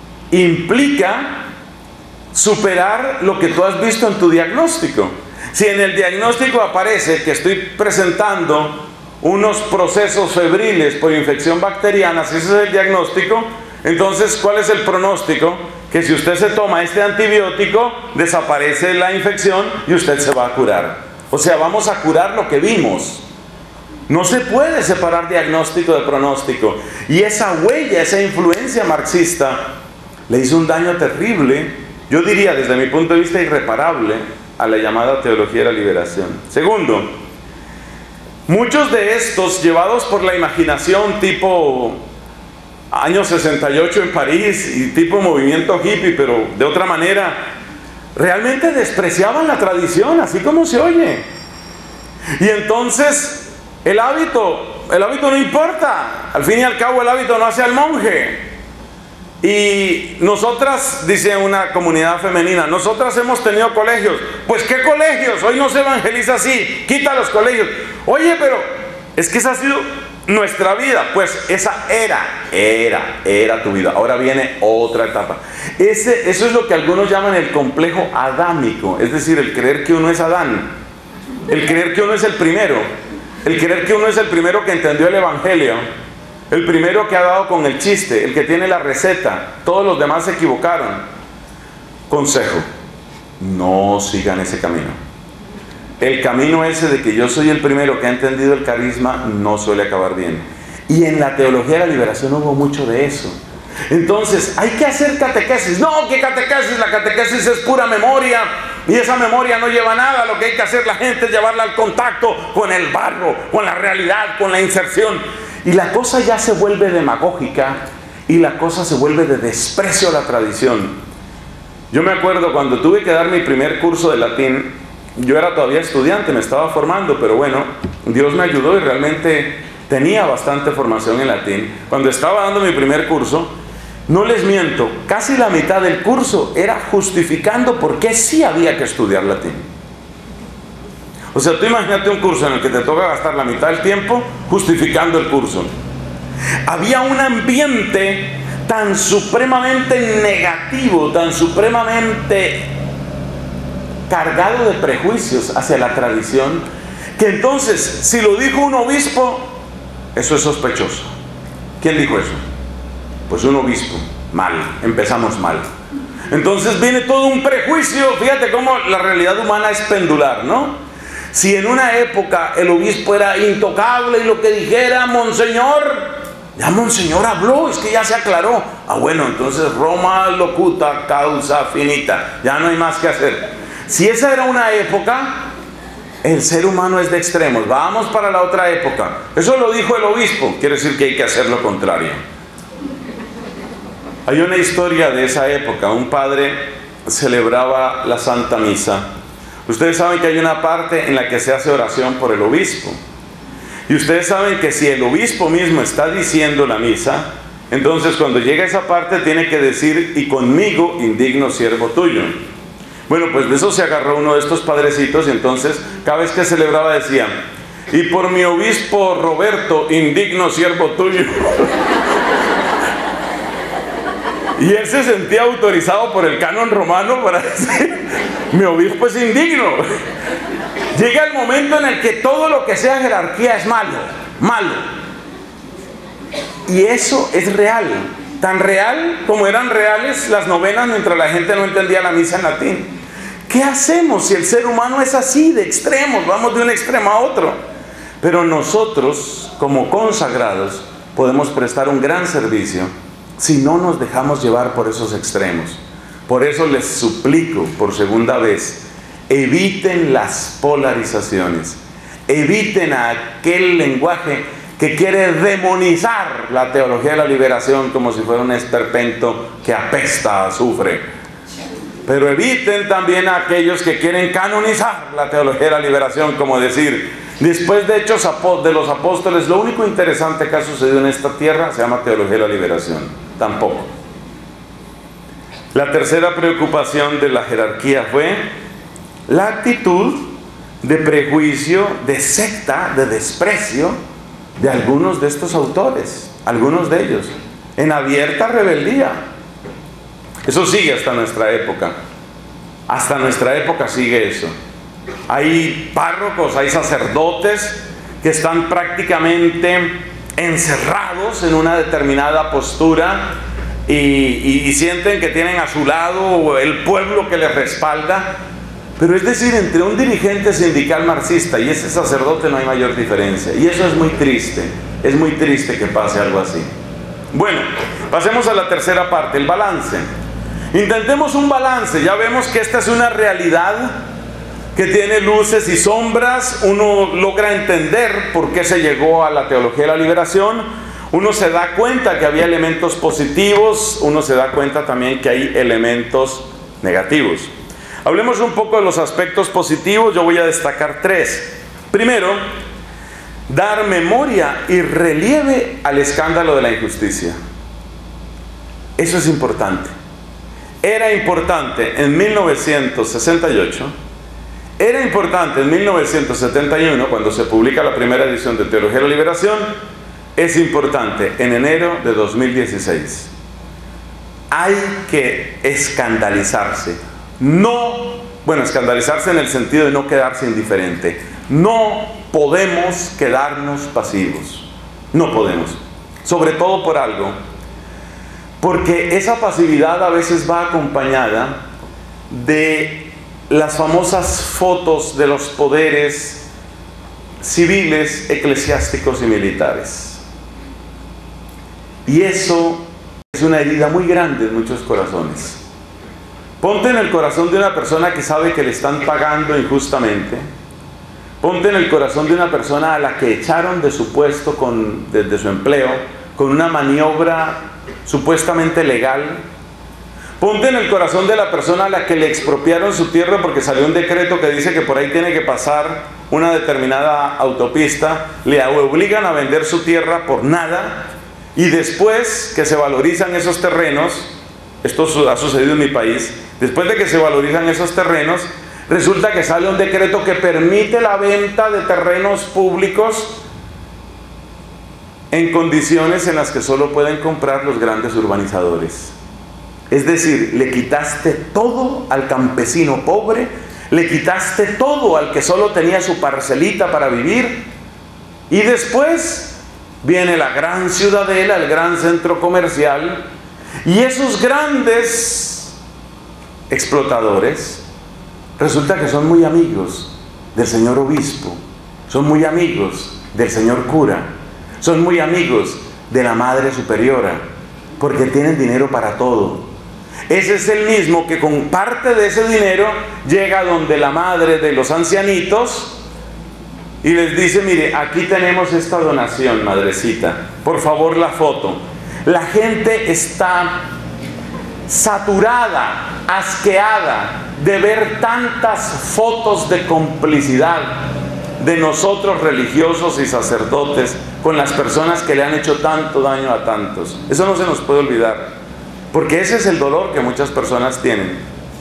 implica superar lo que tú has visto en tu diagnóstico. Si en el diagnóstico aparece que estoy presentando unos procesos febriles por infección bacteriana, si ese es el diagnóstico, entonces ¿cuál es el pronóstico? Que si usted se toma este antibiótico, desaparece la infección y usted se va a curar. O sea, vamos a curar lo que vimos. No se puede separar diagnóstico de pronóstico. Y esa huella, esa influencia marxista le hizo un daño terrible, yo diría desde mi punto de vista irreparable, a la llamada teología de la liberación. Segundo, muchos de estos, llevados por la imaginación tipo año 68 en París y tipo movimiento hippie, pero de otra manera, realmente despreciaban la tradición, así como se oye. Y entonces el hábito no importa, al fin y al cabo el hábito no hace al monje. Y nosotras, dice una comunidad femenina, nosotras hemos tenido colegios. Pues ¿qué colegios? Hoy no se evangeliza así, quita los colegios. Oye, pero es que esa ha sido nuestra vida. Pues esa era tu vida. Ahora viene otra etapa. Eso es lo que algunos llaman el complejo adámico, es decir, el creer que uno es Adán, el creer que uno es el primero, el creer que uno es el primero que entendió el evangelio, el primero que ha dado con el chiste, el que tiene la receta. Todos los demás se equivocaron. Consejo: no sigan ese camino. El camino ese de que yo soy el primero que ha entendido el carisma no suele acabar bien. Y en la teología de la liberación hubo mucho de eso. Entonces, hay que hacer catequesis. No, ¿qué catequesis? La catequesis es pura memoria. Y esa memoria no lleva nada. Lo que hay que hacer la gente es llevarla al contacto con el barro, con la realidad, con la inserción. Y la cosa ya se vuelve demagógica y la cosa se vuelve de desprecio a la tradición. Yo me acuerdo cuando tuve que dar mi primer curso de latín, yo era todavía estudiante, me estaba formando, pero bueno, Dios me ayudó y realmente tenía bastante formación en latín. Cuando estaba dando mi primer curso, no les miento, casi la mitad del curso era justificando por qué sí había que estudiar latín. O sea, tú imagínate un curso en el que te toca gastar la mitad del tiempo justificando el curso. Había un ambiente tan supremamente negativo, tan supremamente cargado de prejuicios hacia la tradición, que entonces, si lo dijo un obispo, Eso es sospechoso. ¿Quién dijo eso? Pues un obispo. Mal, empezamos mal. Entonces viene todo un prejuicio. Fíjate cómo la realidad humana es pendular, ¿no? Si en una época el obispo era intocable y lo que dijera, monseñor, ya monseñor habló, es que ya se aclaró. Ah, bueno, entonces Roma locuta causa finita, ya no hay más que hacer. Si esa era una época, el ser humano es de extremos. Vamos para la otra época. Eso lo dijo el obispo, quiere decir que hay que hacer lo contrario. Hay una historia de esa época. Un padre celebraba la Santa Misa. Ustedes saben que hay una parte en la que se hace oración por el obispo. Y ustedes saben que si el obispo mismo está diciendo la misa, entonces cuando llega esa parte tiene que decir: y conmigo, indigno siervo tuyo. Bueno, pues de eso se agarró uno de estos padrecitos, y entonces cada vez que celebraba decía: y por mi obispo Roberto, indigno siervo tuyo. Y él se sentía autorizado por el canon romano para decir: mi obispo es indigno. Llega el momento en el que todo lo que sea jerarquía es malo, malo. Y eso es real, tan real como eran reales las novenas mientras la gente no entendía la misa en latín. ¿Qué hacemos si el ser humano es así, de extremos? Vamos de un extremo a otro. Pero nosotros, como consagrados, podemos prestar un gran servicio si no nos dejamos llevar por esos extremos. Por eso les suplico por segunda vez: eviten las polarizaciones, eviten aquel lenguaje que quiere demonizar la teología de la liberación como si fuera un esperpento que apesta a azufre. Pero eviten también a aquellos que quieren canonizar la teología de la liberación, como decir: después de Hechos de los Apóstoles, lo único interesante que ha sucedido en esta tierra se llama teología de la liberación. Tampoco. La tercera preocupación de la jerarquía fue la actitud de prejuicio, de secta, de desprecio de algunos de estos autores, algunos de ellos, en abierta rebeldía. Eso sigue hasta nuestra época. Hasta nuestra época sigue eso. Hay párrocos, hay sacerdotes que están prácticamente encerrados en una determinada postura y sienten que tienen a su lado el pueblo que les respalda. Pero es decir, entre un dirigente sindical marxista y ese sacerdote no hay mayor diferencia. Y eso es muy triste que pase algo así. Bueno, pasemos a la tercera parte, el balance. Intentemos un balance. Ya vemos que esta es una realidad que tiene luces y sombras. Uno logra entender por qué se llegó a la teología de la liberación. Uno se da cuenta que había elementos positivos. Uno se da cuenta también que hay elementos negativos. Hablemos un poco de los aspectos positivos. Yo voy a destacar 3. Primero, dar memoria y relieve al escándalo de la injusticia. Eso es importante. Era importante en 1968, era importante en 1971, cuando se publica la primera edición de Teología de la Liberación, es importante en enero de 2016. Hay que escandalizarse. Escandalizarse en el sentido de no quedarse indiferente. No podemos quedarnos pasivos. No podemos. Sobre todo por algo. Porque esa pasividad a veces va acompañada de las famosas fotos de los poderes civiles, eclesiásticos y militares. Y eso es una herida muy grande en muchos corazones. Ponte en el corazón de una persona que sabe que le están pagando injustamente. Ponte en el corazón de una persona a la que echaron de su puesto, de su empleo, con una maniobra supuestamente legal. Ponte en el corazón de la persona a la que le expropiaron su tierra porque salió un decreto que dice que por ahí tiene que pasar una determinada autopista. Le obligan a vender su tierra por nada, y después que se valorizan esos terrenos, esto ha sucedido en mi país, después de que se valorizan esos terrenos, resulta que sale un decreto que permite la venta de terrenos públicos en condiciones en las que solo pueden comprar los grandes urbanizadores. Es decir, le quitaste todo al campesino pobre, le quitaste todo al que solo tenía su parcelita para vivir, y después viene la gran ciudadela, el gran centro comercial, y esos grandes explotadores resulta que son muy amigos del señor obispo, son muy amigos del señor cura, son muy amigos de la madre superiora, porque tienen dinero para todo. Ese es el mismo que con parte de ese dinero llega donde la madre de los ancianitos y les dice: mire, aquí tenemos esta donación, madrecita, por favor la foto. La gente está saturada, asqueada de ver tantas fotos de complicidad de nosotros religiosos y sacerdotes con las personas que le han hecho tanto daño a tantos. Eso no se nos puede olvidar, porque ese es el dolor que muchas personas tienen.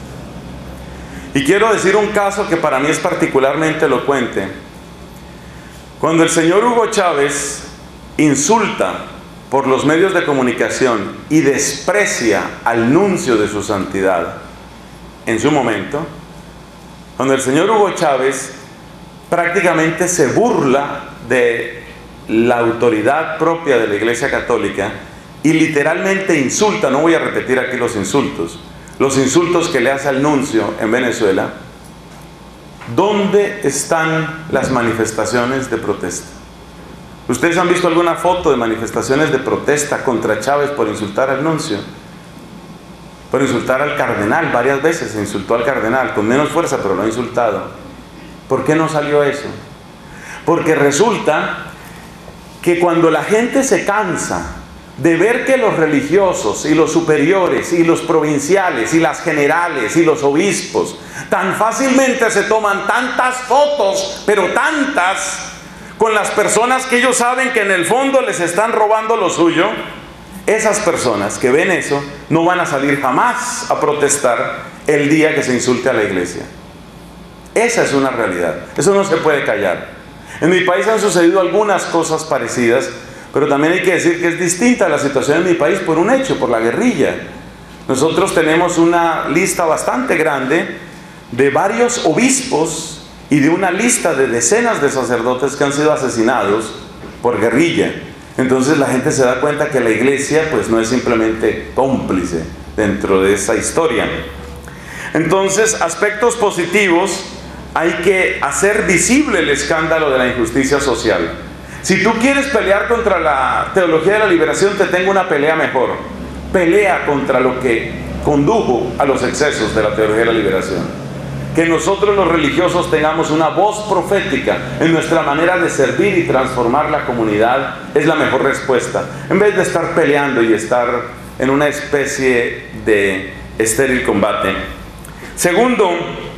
Y quiero decir un caso que para mí es particularmente elocuente. Cuando el señor Hugo Chávez insulta por los medios de comunicación y desprecia al nuncio de su santidad en su momento, cuando el señor Hugo Chávez prácticamente se burla de la autoridad propia de la Iglesia Católica y literalmente insulta, no voy a repetir aquí los insultos que le hace al nuncio en Venezuela, ¿dónde están las manifestaciones de protesta? ¿Ustedes han visto alguna foto de manifestaciones de protesta contra Chávez por insultar al nuncio? Por insultar al cardenal, varias veces se insultó al cardenal, con menos fuerza, pero lo ha insultado. ¿Por qué no salió eso? Porque resulta que cuando la gente se cansa de ver que los religiosos y los superiores y los provinciales y las generales y los obispos tan fácilmente se toman tantas fotos, pero tantas, con las personas que ellos saben que en el fondo les están robando lo suyo, esas personas que ven eso no van a salir jamás a protestar el día que se insulte a la iglesia. Esa es una realidad, eso no se puede callar. En mi país han sucedido algunas cosas parecidas, pero también hay que decir que es distinta la situación en mi país por un hecho, por la guerrilla. Nosotros tenemos una lista bastante grande de varios obispos y de una lista de decenas de sacerdotes que han sido asesinados por guerrilla. Entonces la gente se da cuenta que la iglesia pues no es simplemente cómplice dentro de esa historia. Entonces, aspectos positivos: hay que hacer visible el escándalo de la injusticia social. Si tú quieres pelear contra la teología de la liberación, te tengo una pelea mejor. Pelea contra lo que condujo a los excesos de la teología de la liberación. Que nosotros los religiosos tengamos una voz profética en nuestra manera de servir y transformar la comunidad es la mejor respuesta, en vez de estar peleando y estar en una especie de estéril combate. Segundo,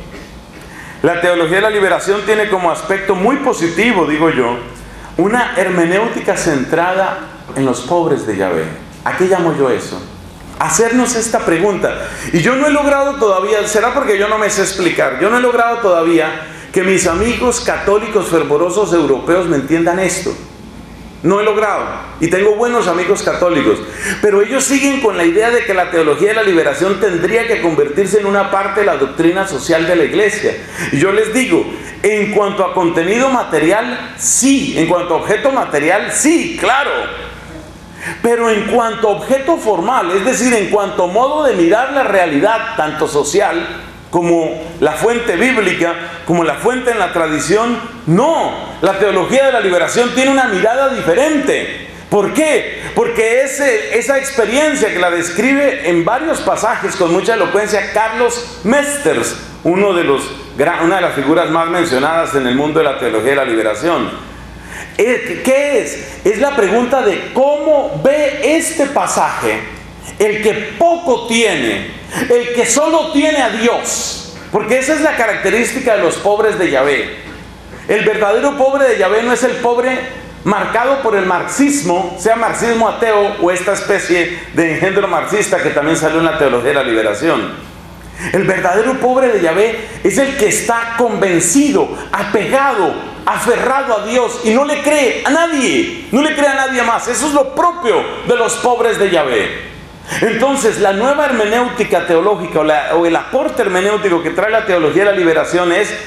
la teología de la liberación tiene como aspecto muy positivo, digo yo, una hermenéutica centrada en los pobres de Yahvé. ¿A qué llamo yo eso? Hacernos esta pregunta. Y yo no he logrado todavía, será porque yo no me sé explicar, yo no he logrado todavía que mis amigos católicos fervorosos europeos me entiendan esto. No he logrado. Y tengo buenos amigos católicos, pero ellos siguen con la idea de que la teología de la liberación tendría que convertirse en una parte de la doctrina social de la iglesia. Y yo les digo, en cuanto a contenido material, sí. En cuanto a objeto material, sí, claro. Pero en cuanto a objeto formal, es decir, en cuanto a modo de mirar la realidad, tanto social como la fuente bíblica, como la fuente en la tradición, no. La teología de la liberación tiene una mirada diferente. ¿Por qué? Porque esa experiencia que la describe en varios pasajes con mucha elocuencia Carlos Mesters, una de las figuras más mencionadas en el mundo de la teología de la liberación. ¿Qué es? Es la pregunta de cómo ve este pasaje el que poco tiene, el que solo tiene a Dios, porque esa es la característica de los pobres de Yahvé. El verdadero pobre de Yahvé no es el pobre marcado por el marxismo, sea marxismo ateo o esta especie de engendro marxista que también salió en la teología de la liberación. El verdadero pobre de Yahvé es el que está convencido, apegado, aferrado a Dios y no le cree a nadie, no le cree a nadie más. Eso es lo propio de los pobres de Yahvé. Entonces, la nueva hermenéutica teológica o el aporte hermenéutico que trae la teología de la liberación es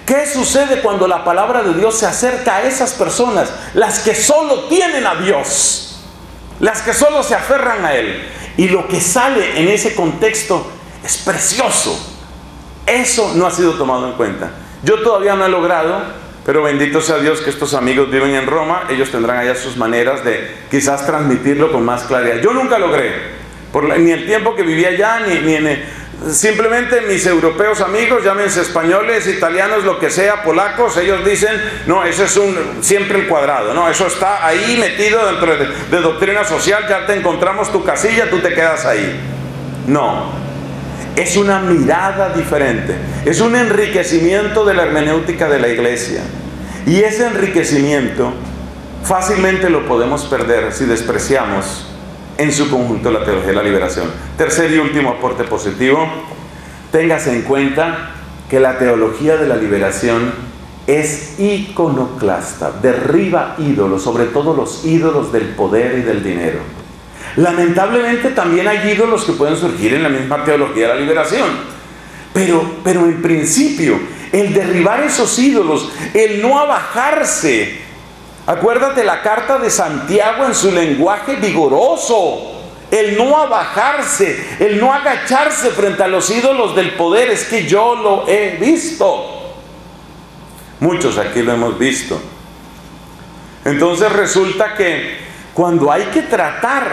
¿Qué sucede cuando la palabra de Dios se acerca a esas personas? Las que solo tienen a Dios, las que solo se aferran a Él. Y lo que sale en ese contexto es precioso. Eso no ha sido tomado en cuenta. Yo todavía no he logrado, pero bendito sea Dios que estos amigos viven en Roma. Ellos tendrán allá sus maneras de quizás transmitirlo con más claridad. Yo nunca logré, ni el tiempo que vivía allá, simplemente mis europeos amigos, llámense españoles, italianos, lo que sea, polacos, ellos dicen, no, eso es siempre el cuadrado, no, eso está ahí metido dentro de doctrina social, ya te encontramos tu casilla, tú te quedas ahí. No, es una mirada diferente, es un enriquecimiento de la hermenéutica de la iglesia, y ese enriquecimiento fácilmente lo podemos perder si despreciamos en su conjunto la teología de la liberación. Tercer y último aporte positivo: téngase en cuenta que la teología de la liberación es iconoclasta, derriba ídolos, sobre todo los ídolos del poder y del dinero. Lamentablemente también hay ídolos que pueden surgir en la misma teología de la liberación, pero en principio el derribar esos ídolos, el no abajarse. Acuérdate la carta de Santiago en su lenguaje vigoroso. El no abajarse, el no agacharse frente a los ídolos del poder. Es que yo lo he visto. Muchos aquí lo hemos visto. Entonces resulta que cuando hay que tratar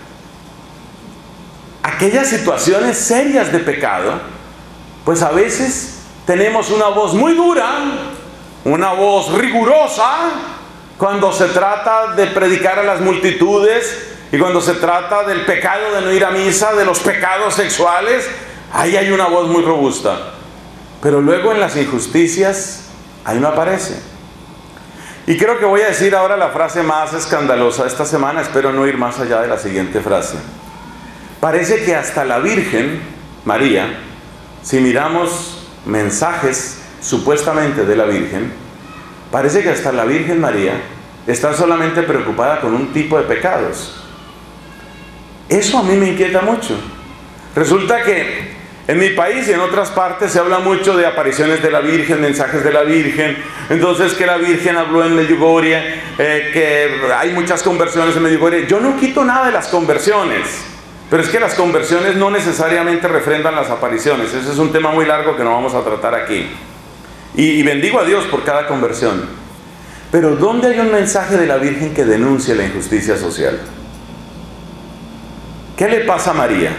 aquellas situaciones serias de pecado, pues a veces tenemos una voz muy dura, una voz rigurosa, cuando se trata de predicar a las multitudes y cuando se trata del pecado de no ir a misa, de los pecados sexuales, ahí hay una voz muy robusta. Pero luego en las injusticias, ahí no aparece. Y creo que voy a decir ahora la frase más escandalosa de esta semana, espero no ir más allá de la siguiente frase. Parece que hasta la Virgen María, si miramos mensajes supuestamente de la Virgen, parece que hasta la Virgen María está solamente preocupada con un tipo de pecados. Eso a mí me inquieta mucho. Resulta que en mi país y en otras partes se habla mucho de apariciones de la Virgen, mensajes de la Virgen. Entonces que la Virgen habló en Medjugorje, que hay muchas conversiones en Medjugorje. Yo no quito nada de las conversiones, pero es que las conversiones no necesariamente refrendan las apariciones. Ese es un tema muy largo que no vamos a tratar aquí. Y bendigo a Dios por cada conversión. Pero ¿dónde hay un mensaje de la Virgen que denuncie la injusticia social? ¿Qué le pasa a María?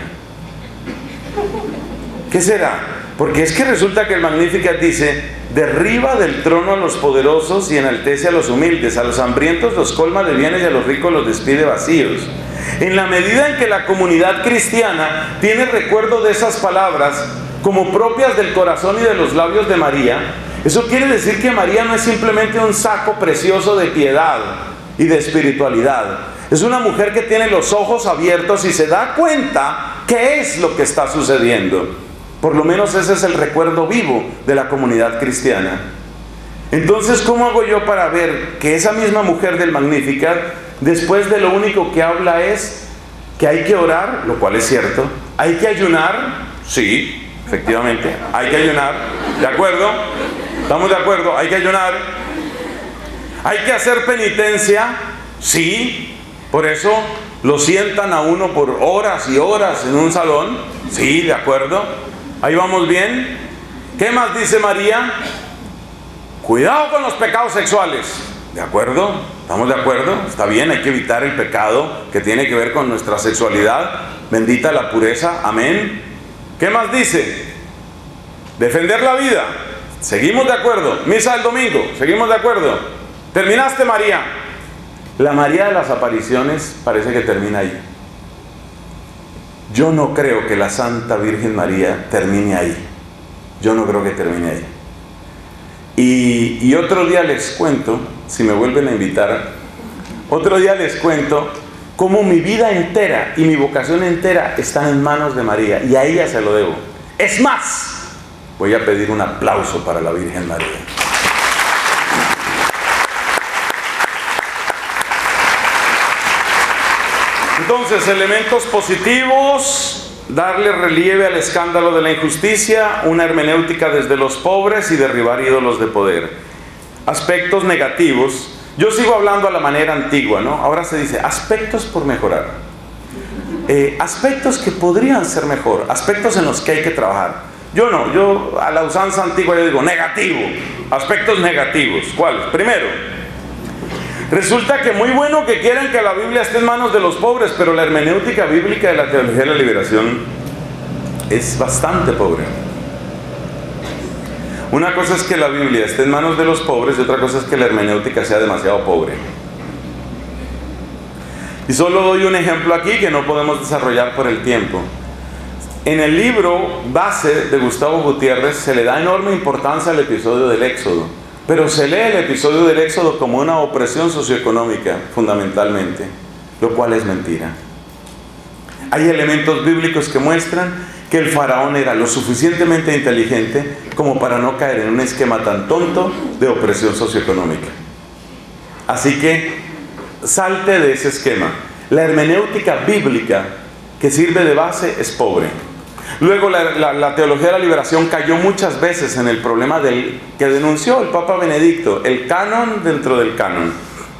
¿Qué será? Porque es que resulta que el Magnificat dice: derriba del trono a los poderosos y enaltece a los humildes, a los hambrientos los colma de bienes y a los ricos los despide vacíos. En la medida en que la comunidad cristiana tiene recuerdo de esas palabras como propias del corazón y de los labios de María, eso quiere decir que María no es simplemente un saco precioso de piedad y de espiritualidad. Es una mujer que tiene los ojos abiertos y se da cuenta qué es lo que está sucediendo. Por lo menos ese es el recuerdo vivo de la comunidad cristiana. Entonces, ¿cómo hago yo para ver que esa misma mujer del Magnificat, después de lo único que habla es que hay que orar, lo cual es cierto, hay que ayunar? Sí, efectivamente, hay que ayunar, ¿de acuerdo? ¿Estamos de acuerdo? Hay que ayunar. ¿Hay que hacer penitencia? Sí, por eso lo sientan a uno por horas y horas en un salón. Sí, de acuerdo. Ahí vamos bien. ¿Qué más dice María? Cuidado con los pecados sexuales. ¿De acuerdo? ¿Estamos de acuerdo? Está bien, hay que evitar el pecado que tiene que ver con nuestra sexualidad. Bendita la pureza. Amén. ¿Qué más dice? Defender la vida. Seguimos de acuerdo. Misa del domingo. Seguimos de acuerdo. ¿Terminaste, María? La María de las apariciones parece que termina ahí. Yo no creo que la Santa Virgen María termine ahí. Yo no creo que termine ahí. Y otro día les cuento, si me vuelven a invitar, otro día les cuento cómo mi vida entera y mi vocación entera están en manos de María, y a ella se lo debo. Es más, voy a pedir un aplauso para la Virgen María. Entonces, elementos positivos: darle relieve al escándalo de la injusticia, una hermenéutica desde los pobres y derribar ídolos de poder. Aspectos negativos. Yo sigo hablando a la manera antigua, ¿no? Ahora se dice aspectos por mejorar. Aspectos que podrían ser mejor, aspectos en los que hay que trabajar. Yo a la usanza antigua yo digo negativo, aspectos negativos. ¿Cuáles? Primero, resulta que muy bueno que quieran que la Biblia esté en manos de los pobres, pero la hermenéutica bíblica de la teología de la liberación es bastante pobre. Una cosa es que la Biblia esté en manos de los pobres y otra cosa es que la hermenéutica sea demasiado pobre. Y solo doy un ejemplo aquí que no podemos desarrollar por el tiempo. En el libro base de Gustavo Gutiérrez se le da enorme importancia al episodio del Éxodo, pero se lee el episodio del Éxodo como una opresión socioeconómica, fundamentalmente, lo cual es mentira. Hay elementos bíblicos que muestran que el faraón era lo suficientemente inteligente como para no caer en un esquema tan tonto de opresión socioeconómica. Así que salte de ese esquema. La hermenéutica bíblica que sirve de base es pobre. Luego la teología de la liberación cayó muchas veces en el problema que denunció el Papa Benedicto, el canon dentro del canon.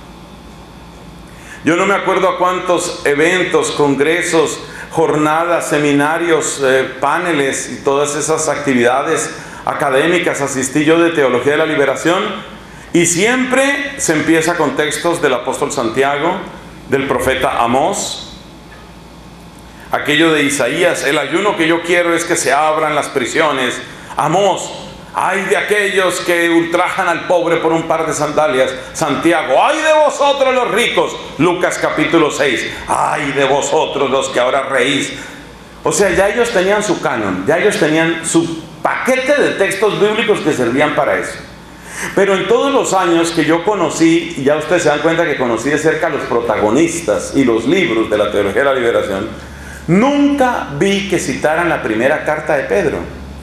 Yo no me acuerdo a cuántos eventos, congresos, jornadas, seminarios, paneles y todas esas actividades académicas asistí yo de teología de la liberación, y siempre se empieza con textos del apóstol Santiago, del profeta Amós, aquello de Isaías, el ayuno que yo quiero es que se abran las prisiones. Amós, ay de aquellos que ultrajan al pobre por un par de sandalias. Santiago, ay de vosotros los ricos. Lucas capítulo 6, ay de vosotros los que ahora reís. O sea, ya ellos tenían su canon, ya ellos tenían su paquete de textos bíblicos que servían para eso. Pero en todos los años que yo conocí, y ya ustedes se dan cuenta que conocí de cerca a los protagonistas y los libros de la teología de la liberación, nunca vi que citaran la primera carta de Pedro.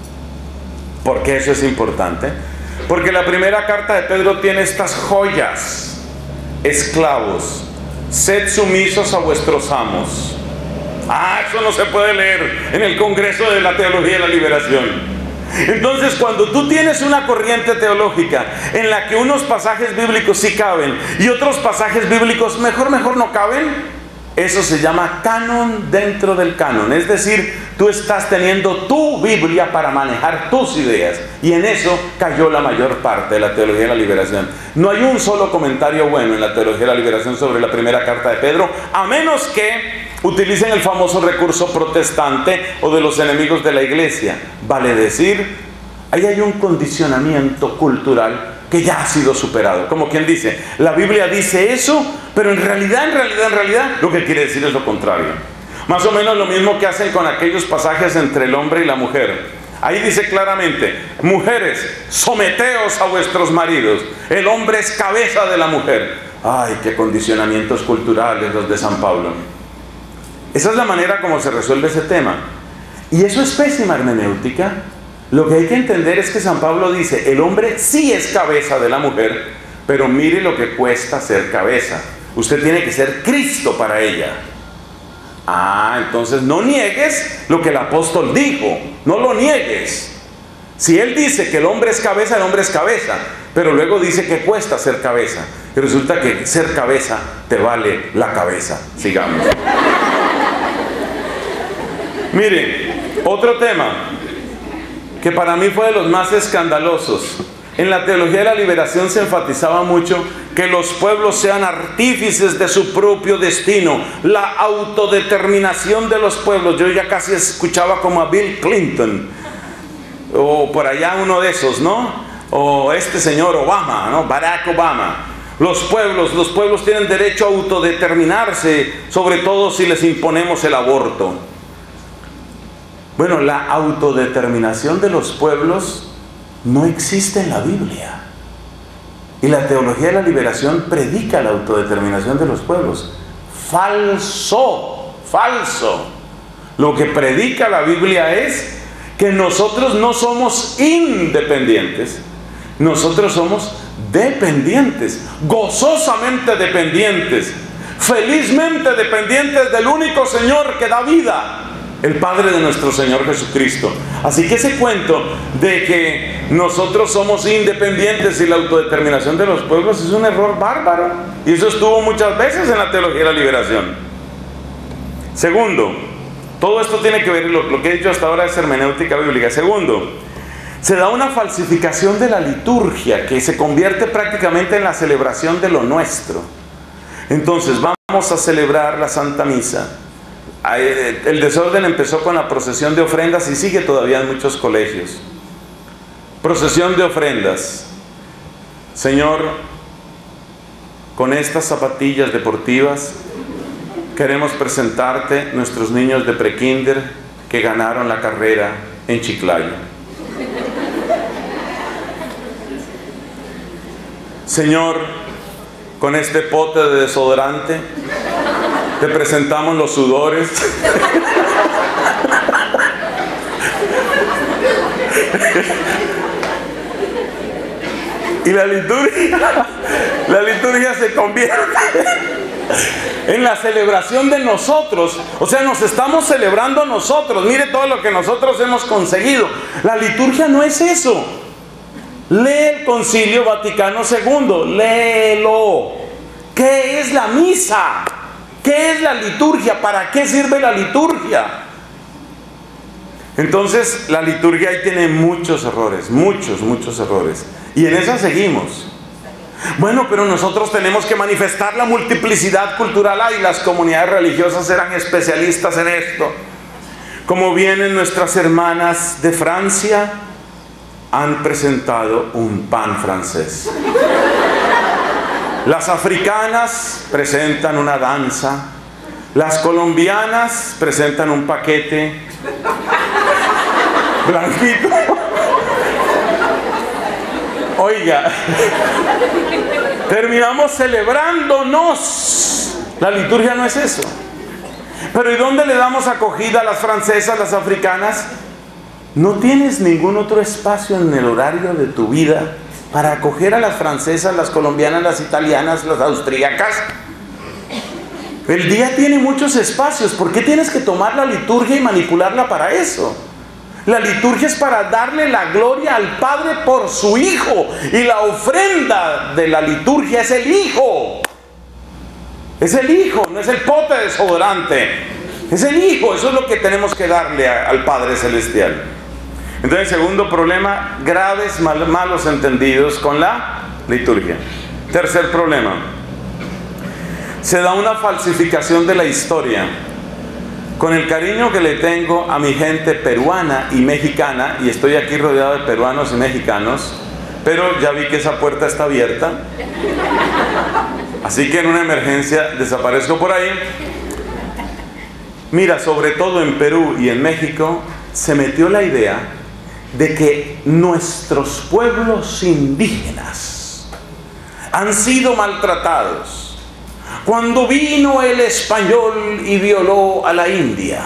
¿Por qué eso es importante? Porque la primera carta de Pedro tiene estas joyas. Esclavos, sed sumisos a vuestros amos. Eso no se puede leer en el Congreso de la Teología de la Liberación. Entonces, cuando tú tienes una corriente teológica en la que unos pasajes bíblicos sí caben y otros pasajes bíblicos mejor no caben, eso se llama canon dentro del canon. Es decir, tú estás teniendo tu Biblia para manejar tus ideas. Y en eso cayó la mayor parte de la teología de la liberación. No hay un solo comentario bueno en la teología de la liberación sobre la primera carta de Pedro, a menos que utilicen el famoso recurso protestante o de los enemigos de la iglesia. Vale decir, ahí hay un condicionamiento cultural que ya ha sido superado. Como quien dice, la Biblia dice eso, pero en realidad, lo que quiere decir es lo contrario. Más o menos lo mismo que hacen con aquellos pasajes entre el hombre y la mujer. Ahí dice claramente, mujeres, someteos a vuestros maridos. El hombre es cabeza de la mujer. Ay, qué condicionamientos culturales los de San Pablo. Esa es la manera como se resuelve ese tema. Y eso es pésima hermenéutica. Lo que hay que entender es que San Pablo dice, el hombre sí es cabeza de la mujer, pero mire lo que cuesta ser cabeza. Usted tiene que ser Cristo para ella. Entonces no niegues lo que el apóstol dijo, no lo niegues. Si él dice que el hombre es cabeza, el hombre es cabeza, pero luego dice que cuesta ser cabeza. Y resulta que ser cabeza te vale la cabeza. Sigamos. Miren, otro tema que para mí fue de los más escandalosos. En la teología de la liberación se enfatizaba mucho que los pueblos sean artífices de su propio destino, la autodeterminación de los pueblos. Yo ya casi escuchaba como a Bill Clinton, o por allá uno de esos, ¿no? O este señor Obama, ¿no? Barack Obama. Los pueblos tienen derecho a autodeterminarse, sobre todo si les imponemos el aborto. Bueno, la autodeterminación de los pueblos no existe en la Biblia. Y la teología de la liberación predica la autodeterminación de los pueblos. Falso, falso. Lo que predica la Biblia es que nosotros no somos independientes, nosotros somos dependientes, gozosamente dependientes, felizmente dependientes del único Señor que da vida. el Padre de nuestro Señor Jesucristo. Así que ese cuento de que nosotros somos independientes y la autodeterminación de los pueblos es un error bárbaro. Y eso estuvo muchas veces en la teología de la liberación. Segundo, todo esto tiene que ver, lo que he dicho hasta ahora es hermenéutica bíblica. Segundo, se da una falsificación de la liturgia que se convierte prácticamente en la celebración de lo nuestro. Entonces vamos a celebrar la Santa Misa. El desorden empezó con la procesión de ofrendas y sigue todavía en muchos colegios. Procesión de ofrendas. Señor, con estas zapatillas deportivas queremos presentarte nuestros niños de prekinder que ganaron la carrera en Chiclayo. Señor, con este pote de desodorante te presentamos los sudores y la liturgia se convierte en la celebración de nosotros. O sea, nos estamos celebrando nosotros. Mire todo lo que nosotros hemos conseguido. La liturgia no es eso. Lee el Concilio Vaticano II, léelo. ¿Qué es la misa? ¿Qué es la liturgia? ¿Para qué sirve la liturgia? Entonces, la liturgia ahí tiene muchos errores, muchos errores. Y en esa seguimos. Bueno, pero nosotros tenemos que manifestar la multiplicidad cultural. Ay, las comunidades religiosas eran especialistas en esto. Como vienen nuestras hermanas de Francia, han presentado un pan francés. Las africanas presentan una danza. Las colombianas presentan un paquete blanquito. Oiga, terminamos celebrándonos. La liturgia no es eso. Pero ¿y dónde le damos acogida a las francesas, las africanas? ¿No tienes ningún otro espacio en el horario de tu vida para acoger a las francesas, las colombianas, las italianas, las austríacas? El día tiene muchos espacios. ¿Por qué tienes que tomar la liturgia y manipularla para eso? La liturgia es para darle la gloria al Padre por su Hijo. Y la ofrenda de la liturgia es el Hijo. Es el Hijo, no es el pote de desodorante. Es el Hijo. Eso es lo que tenemos que darle al Padre Celestial. Entonces, segundo problema, graves malos entendidos con la liturgia. Tercer problema, se da una falsificación de la historia. Con el cariño que le tengo a mi gente peruana y mexicana, y estoy aquí rodeado de peruanos y mexicanos, pero ya vi que esa puerta está abierta, así que en una emergencia desaparezco por ahí. Mira, sobre todo en Perú y en México se metió la idea de que nuestros pueblos indígenas han sido maltratados. Cuando vino el español y violó a la India,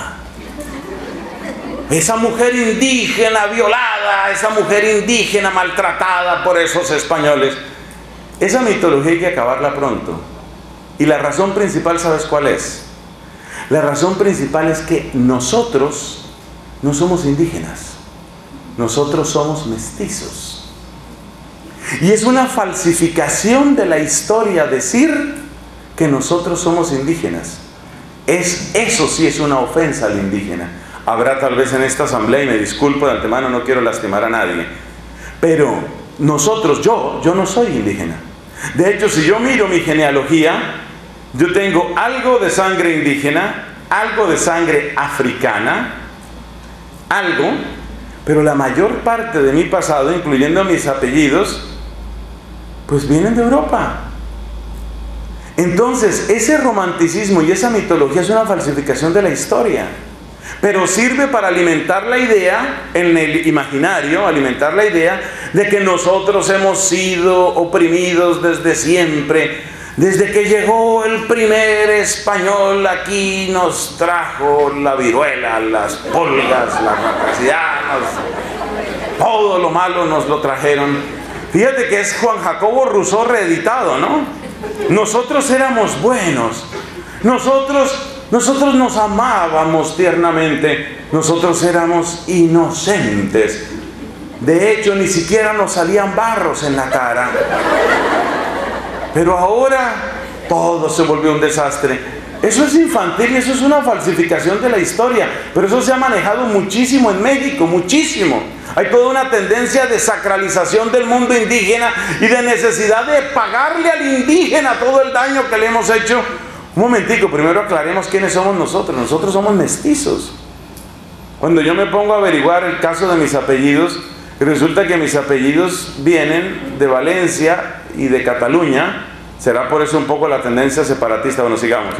esa mujer indígena violada, esa mujer indígena maltratada por esos españoles, esa mitología hay que acabarla pronto. Y la razón principal, ¿sabes cuál es? La razón principal es que nosotros no somos indígenas, nosotros somos mestizos. Y es una falsificación de la historia decir que nosotros somos indígenas. Eso sí es una ofensa al indígena. Habrá tal vez en esta asamblea, y me disculpo de antemano, no quiero lastimar a nadie, pero nosotros, yo no soy indígena. De hecho, si yo miro mi genealogía, yo tengo algo de sangre indígena, algo de sangre africana, algo, pero la mayor parte de mi pasado, incluyendo mis apellidos, pues vienen de Europa. Entonces, ese romanticismo y esa mitología es una falsificación de la historia, pero sirve para alimentar la idea, en el imaginario, alimentar la idea de que nosotros hemos sido oprimidos desde siempre. Desde que llegó el primer español aquí nos trajo la viruela, las pulgas, la rapacidad, todo lo malo nos lo trajeron. Fíjate que es Juan Jacobo Rousseau reeditado, ¿no? Nosotros éramos buenos. Nosotros Nosotros nos amábamos tiernamente, nosotros éramos inocentes. De hecho, ni siquiera nos salían barros en la cara. Pero ahora todo se volvió un desastre. Eso es infantil y eso es una falsificación de la historia. Pero eso se ha manejado muchísimo en México, muchísimo. Hay toda una tendencia de sacralización del mundo indígena y de necesidad de pagarle al indígena todo el daño que le hemos hecho. Un momentico, primero aclaremos quiénes somos nosotros. Nosotros somos mestizos. Cuando yo me pongo a averiguar el caso de mis apellidos, resulta que mis apellidos vienen de Valencia y de Cataluña. ¿Será por eso un poco la tendencia separatista? Bueno, sigamos.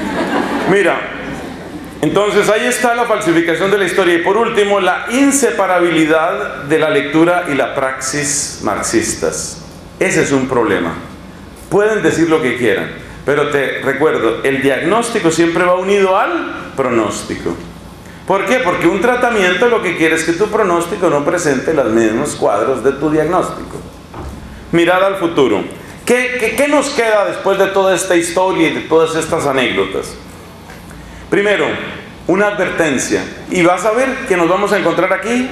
Mira, entonces ahí está la falsificación de la historia. Y por último, la inseparabilidad de la lectura y la praxis marxistas. Ese es un problema. Pueden decir lo que quieran, pero te recuerdo, el diagnóstico siempre va unido al pronóstico. ¿Por qué? Porque un tratamiento lo que quiere es que tu pronóstico no presente los mismos cuadros de tu diagnóstico. Mirar al futuro. ¿Qué nos queda después de toda esta historia y de todas estas anécdotas? Primero, una advertencia. Y vas a ver que nos vamos a encontrar aquí,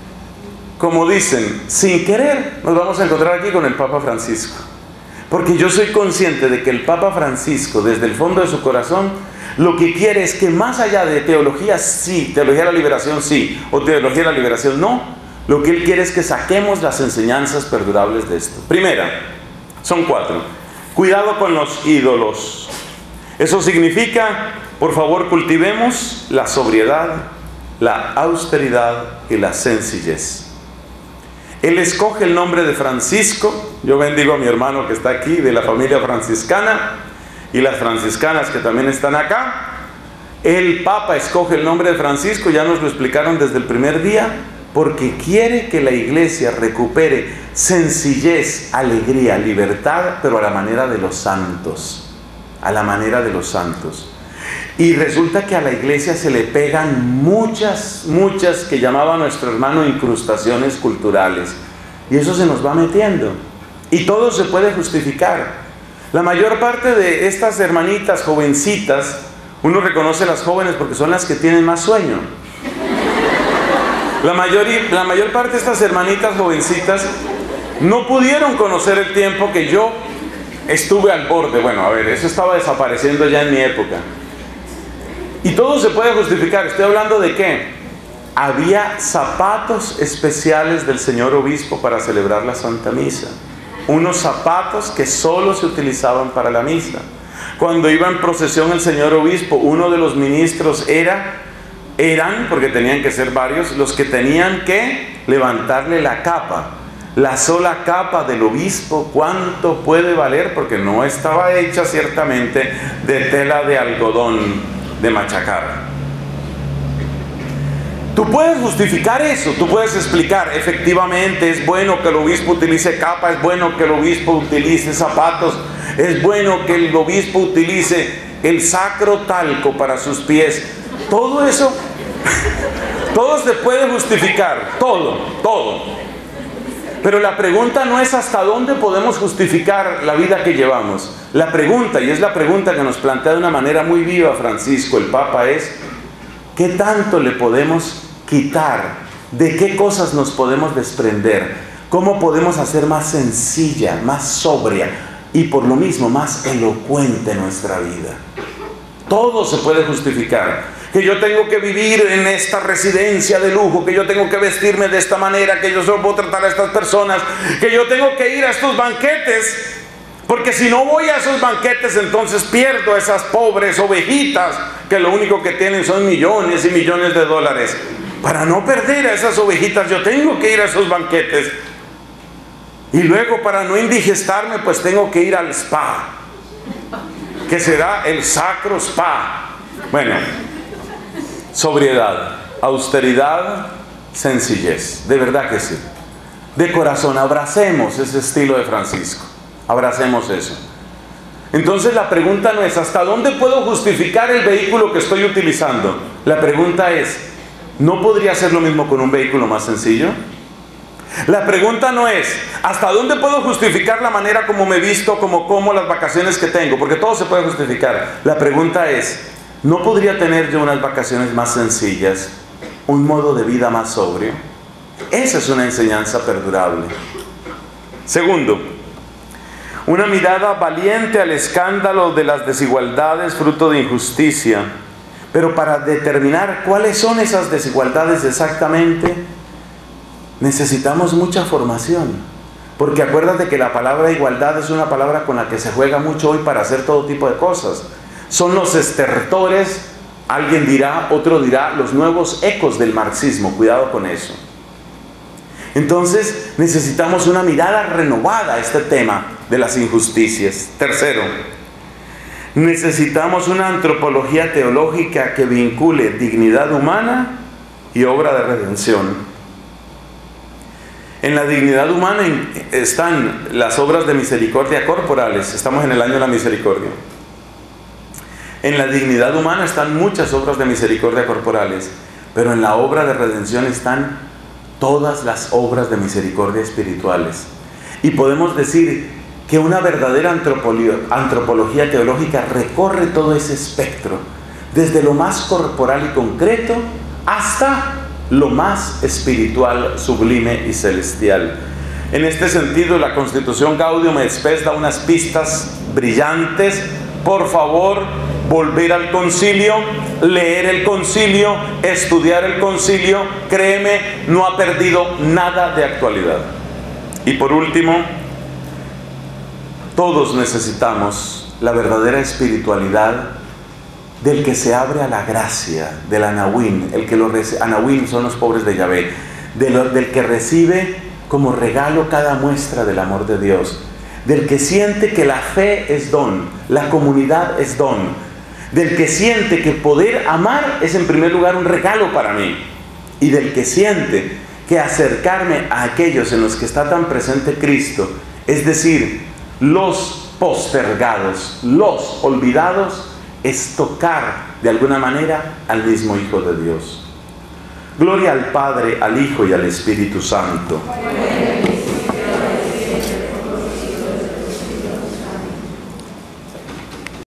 como dicen, sin querer, nos vamos a encontrar aquí con el Papa Francisco. Porque yo soy consciente de que el Papa Francisco, desde el fondo de su corazón, lo que quiere es que más allá de teología sí, teología de la liberación sí, o teología de la liberación no, lo que él quiere es que saquemos las enseñanzas perdurables de esto. Primera, son 4. Cuidado con los ídolos. Eso significa, por favor, cultivemos la sobriedad, la austeridad y la sencillez. Él escoge el nombre de Francisco. Yo bendigo a mi hermano que está aquí, de la familia franciscana, y las franciscanas que también están acá. El Papa escoge el nombre de Francisco, ya nos lo explicaron desde el primer día, porque quiere que la iglesia recupere sencillez, alegría, libertad, pero a la manera de los santos. A la manera de los santos. Y resulta que a la iglesia se le pegan muchas que llamaba nuestro hermano incrustaciones culturales. Y eso se nos va metiendo. Y todo se puede justificar. La mayor parte de estas hermanitas jovencitas, uno reconoce a las jóvenes porque son las que tienen más sueño. La mayor parte de estas hermanitas jovencitas no pudieron conocer el tiempo que yo estuve al borde. Bueno, a ver, eso estaba desapareciendo ya en mi época. Y todo se puede justificar. ¿Estoy hablando de qué? Había zapatos especiales del señor obispo para celebrar la Santa Misa. Unos zapatos que solo se utilizaban para la misa. Cuando iba en procesión el señor obispo, uno de los ministros eran, porque tenían que ser varios, los que tenían que levantarle la capa. La sola capa del obispo, ¿cuánto puede valer? Porque no estaba hecha ciertamente de tela de algodón de machacar. Tú puedes justificar eso, tú puedes explicar, efectivamente es bueno que el obispo utilice capa, es bueno que el obispo utilice zapatos, es bueno que el obispo utilice el sacro talco para sus pies. Todo eso, todo se puede justificar, todo. Pero la pregunta no es hasta dónde podemos justificar la vida que llevamos. La pregunta, y es la pregunta que nos plantea de una manera muy viva Francisco, el Papa, es ¿qué tanto le podemos quitar? ¿De qué cosas nos podemos desprender? ¿Cómo podemos hacer más sencilla, más sobria y por lo mismo más elocuente nuestra vida? Todo se puede justificar. Que yo tengo que vivir en esta residencia de lujo, que yo tengo que vestirme de esta manera, que yo solo puedo tratar a estas personas, que yo tengo que ir a estos banquetes, porque si no voy a esos banquetes entonces pierdo a esas pobres ovejitas que lo único que tienen son millones y millones de dólares. Para no perder a esas ovejitas yo tengo que ir a esos banquetes. Y luego para no indigestarme pues tengo que ir al spa, que será el sacro spa. Bueno, sobriedad, austeridad, sencillez, de verdad que sí. De corazón, abracemos ese estilo de Francisco, abracemos eso. Entonces la pregunta no es ¿hasta dónde puedo justificar el vehículo que estoy utilizando? La pregunta es ¿no podría ser lo mismo con un vehículo más sencillo? La pregunta no es ¿hasta dónde puedo justificar la manera como me visto, como las vacaciones que tengo? Porque todo se puede justificar. La pregunta es ¿No podría tener yo unas vacaciones más sencillas? ¿Un modo de vida más sobrio? Esa es una enseñanza perdurable. Segundo, una mirada valiente al escándalo de las desigualdades fruto de injusticia. Pero para determinar cuáles son esas desigualdades exactamente, necesitamos mucha formación. Porque acuérdate que la palabra igualdad es una palabra con la que se juega mucho hoy para hacer todo tipo de cosas. Son los estertores, alguien dirá, otro dirá, los nuevos ecos del marxismo. Cuidado con eso. Entonces necesitamos una mirada renovada a este tema de las injusticias. Tercero, necesitamos una antropología teológica que vincule dignidad humana y obra de redención. En la dignidad humana están las obras de misericordia corporales. Estamos en el año de la misericordia. En la dignidad humana están muchas obras de misericordia corporales, pero en la obra de redención están todas las obras de misericordia espirituales. Y podemos decir que una verdadera antropología teológica recorre todo ese espectro, desde lo más corporal y concreto hasta lo más espiritual, sublime y celestial. En este sentido, la Constitución Gaudium et Spes da unas pistas brillantes. Por favor, volver al concilio, leer el concilio, estudiar el concilio. Créeme, no ha perdido nada de actualidad. Y por último, todos necesitamos la verdadera espiritualidad del que se abre a la gracia, del Anahuín. Anahuín son los pobres de Yahvé, del que recibe como regalo cada muestra del amor de Dios, del que siente que la fe es don, la comunidad es don, del que siente que poder amar es en primer lugar un regalo para mí, y del que siente que acercarme a aquellos en los que está tan presente Cristo, es decir, los postergados, los olvidados, es tocar de alguna manera al mismo Hijo de Dios. Gloria al Padre, al Hijo y al Espíritu Santo.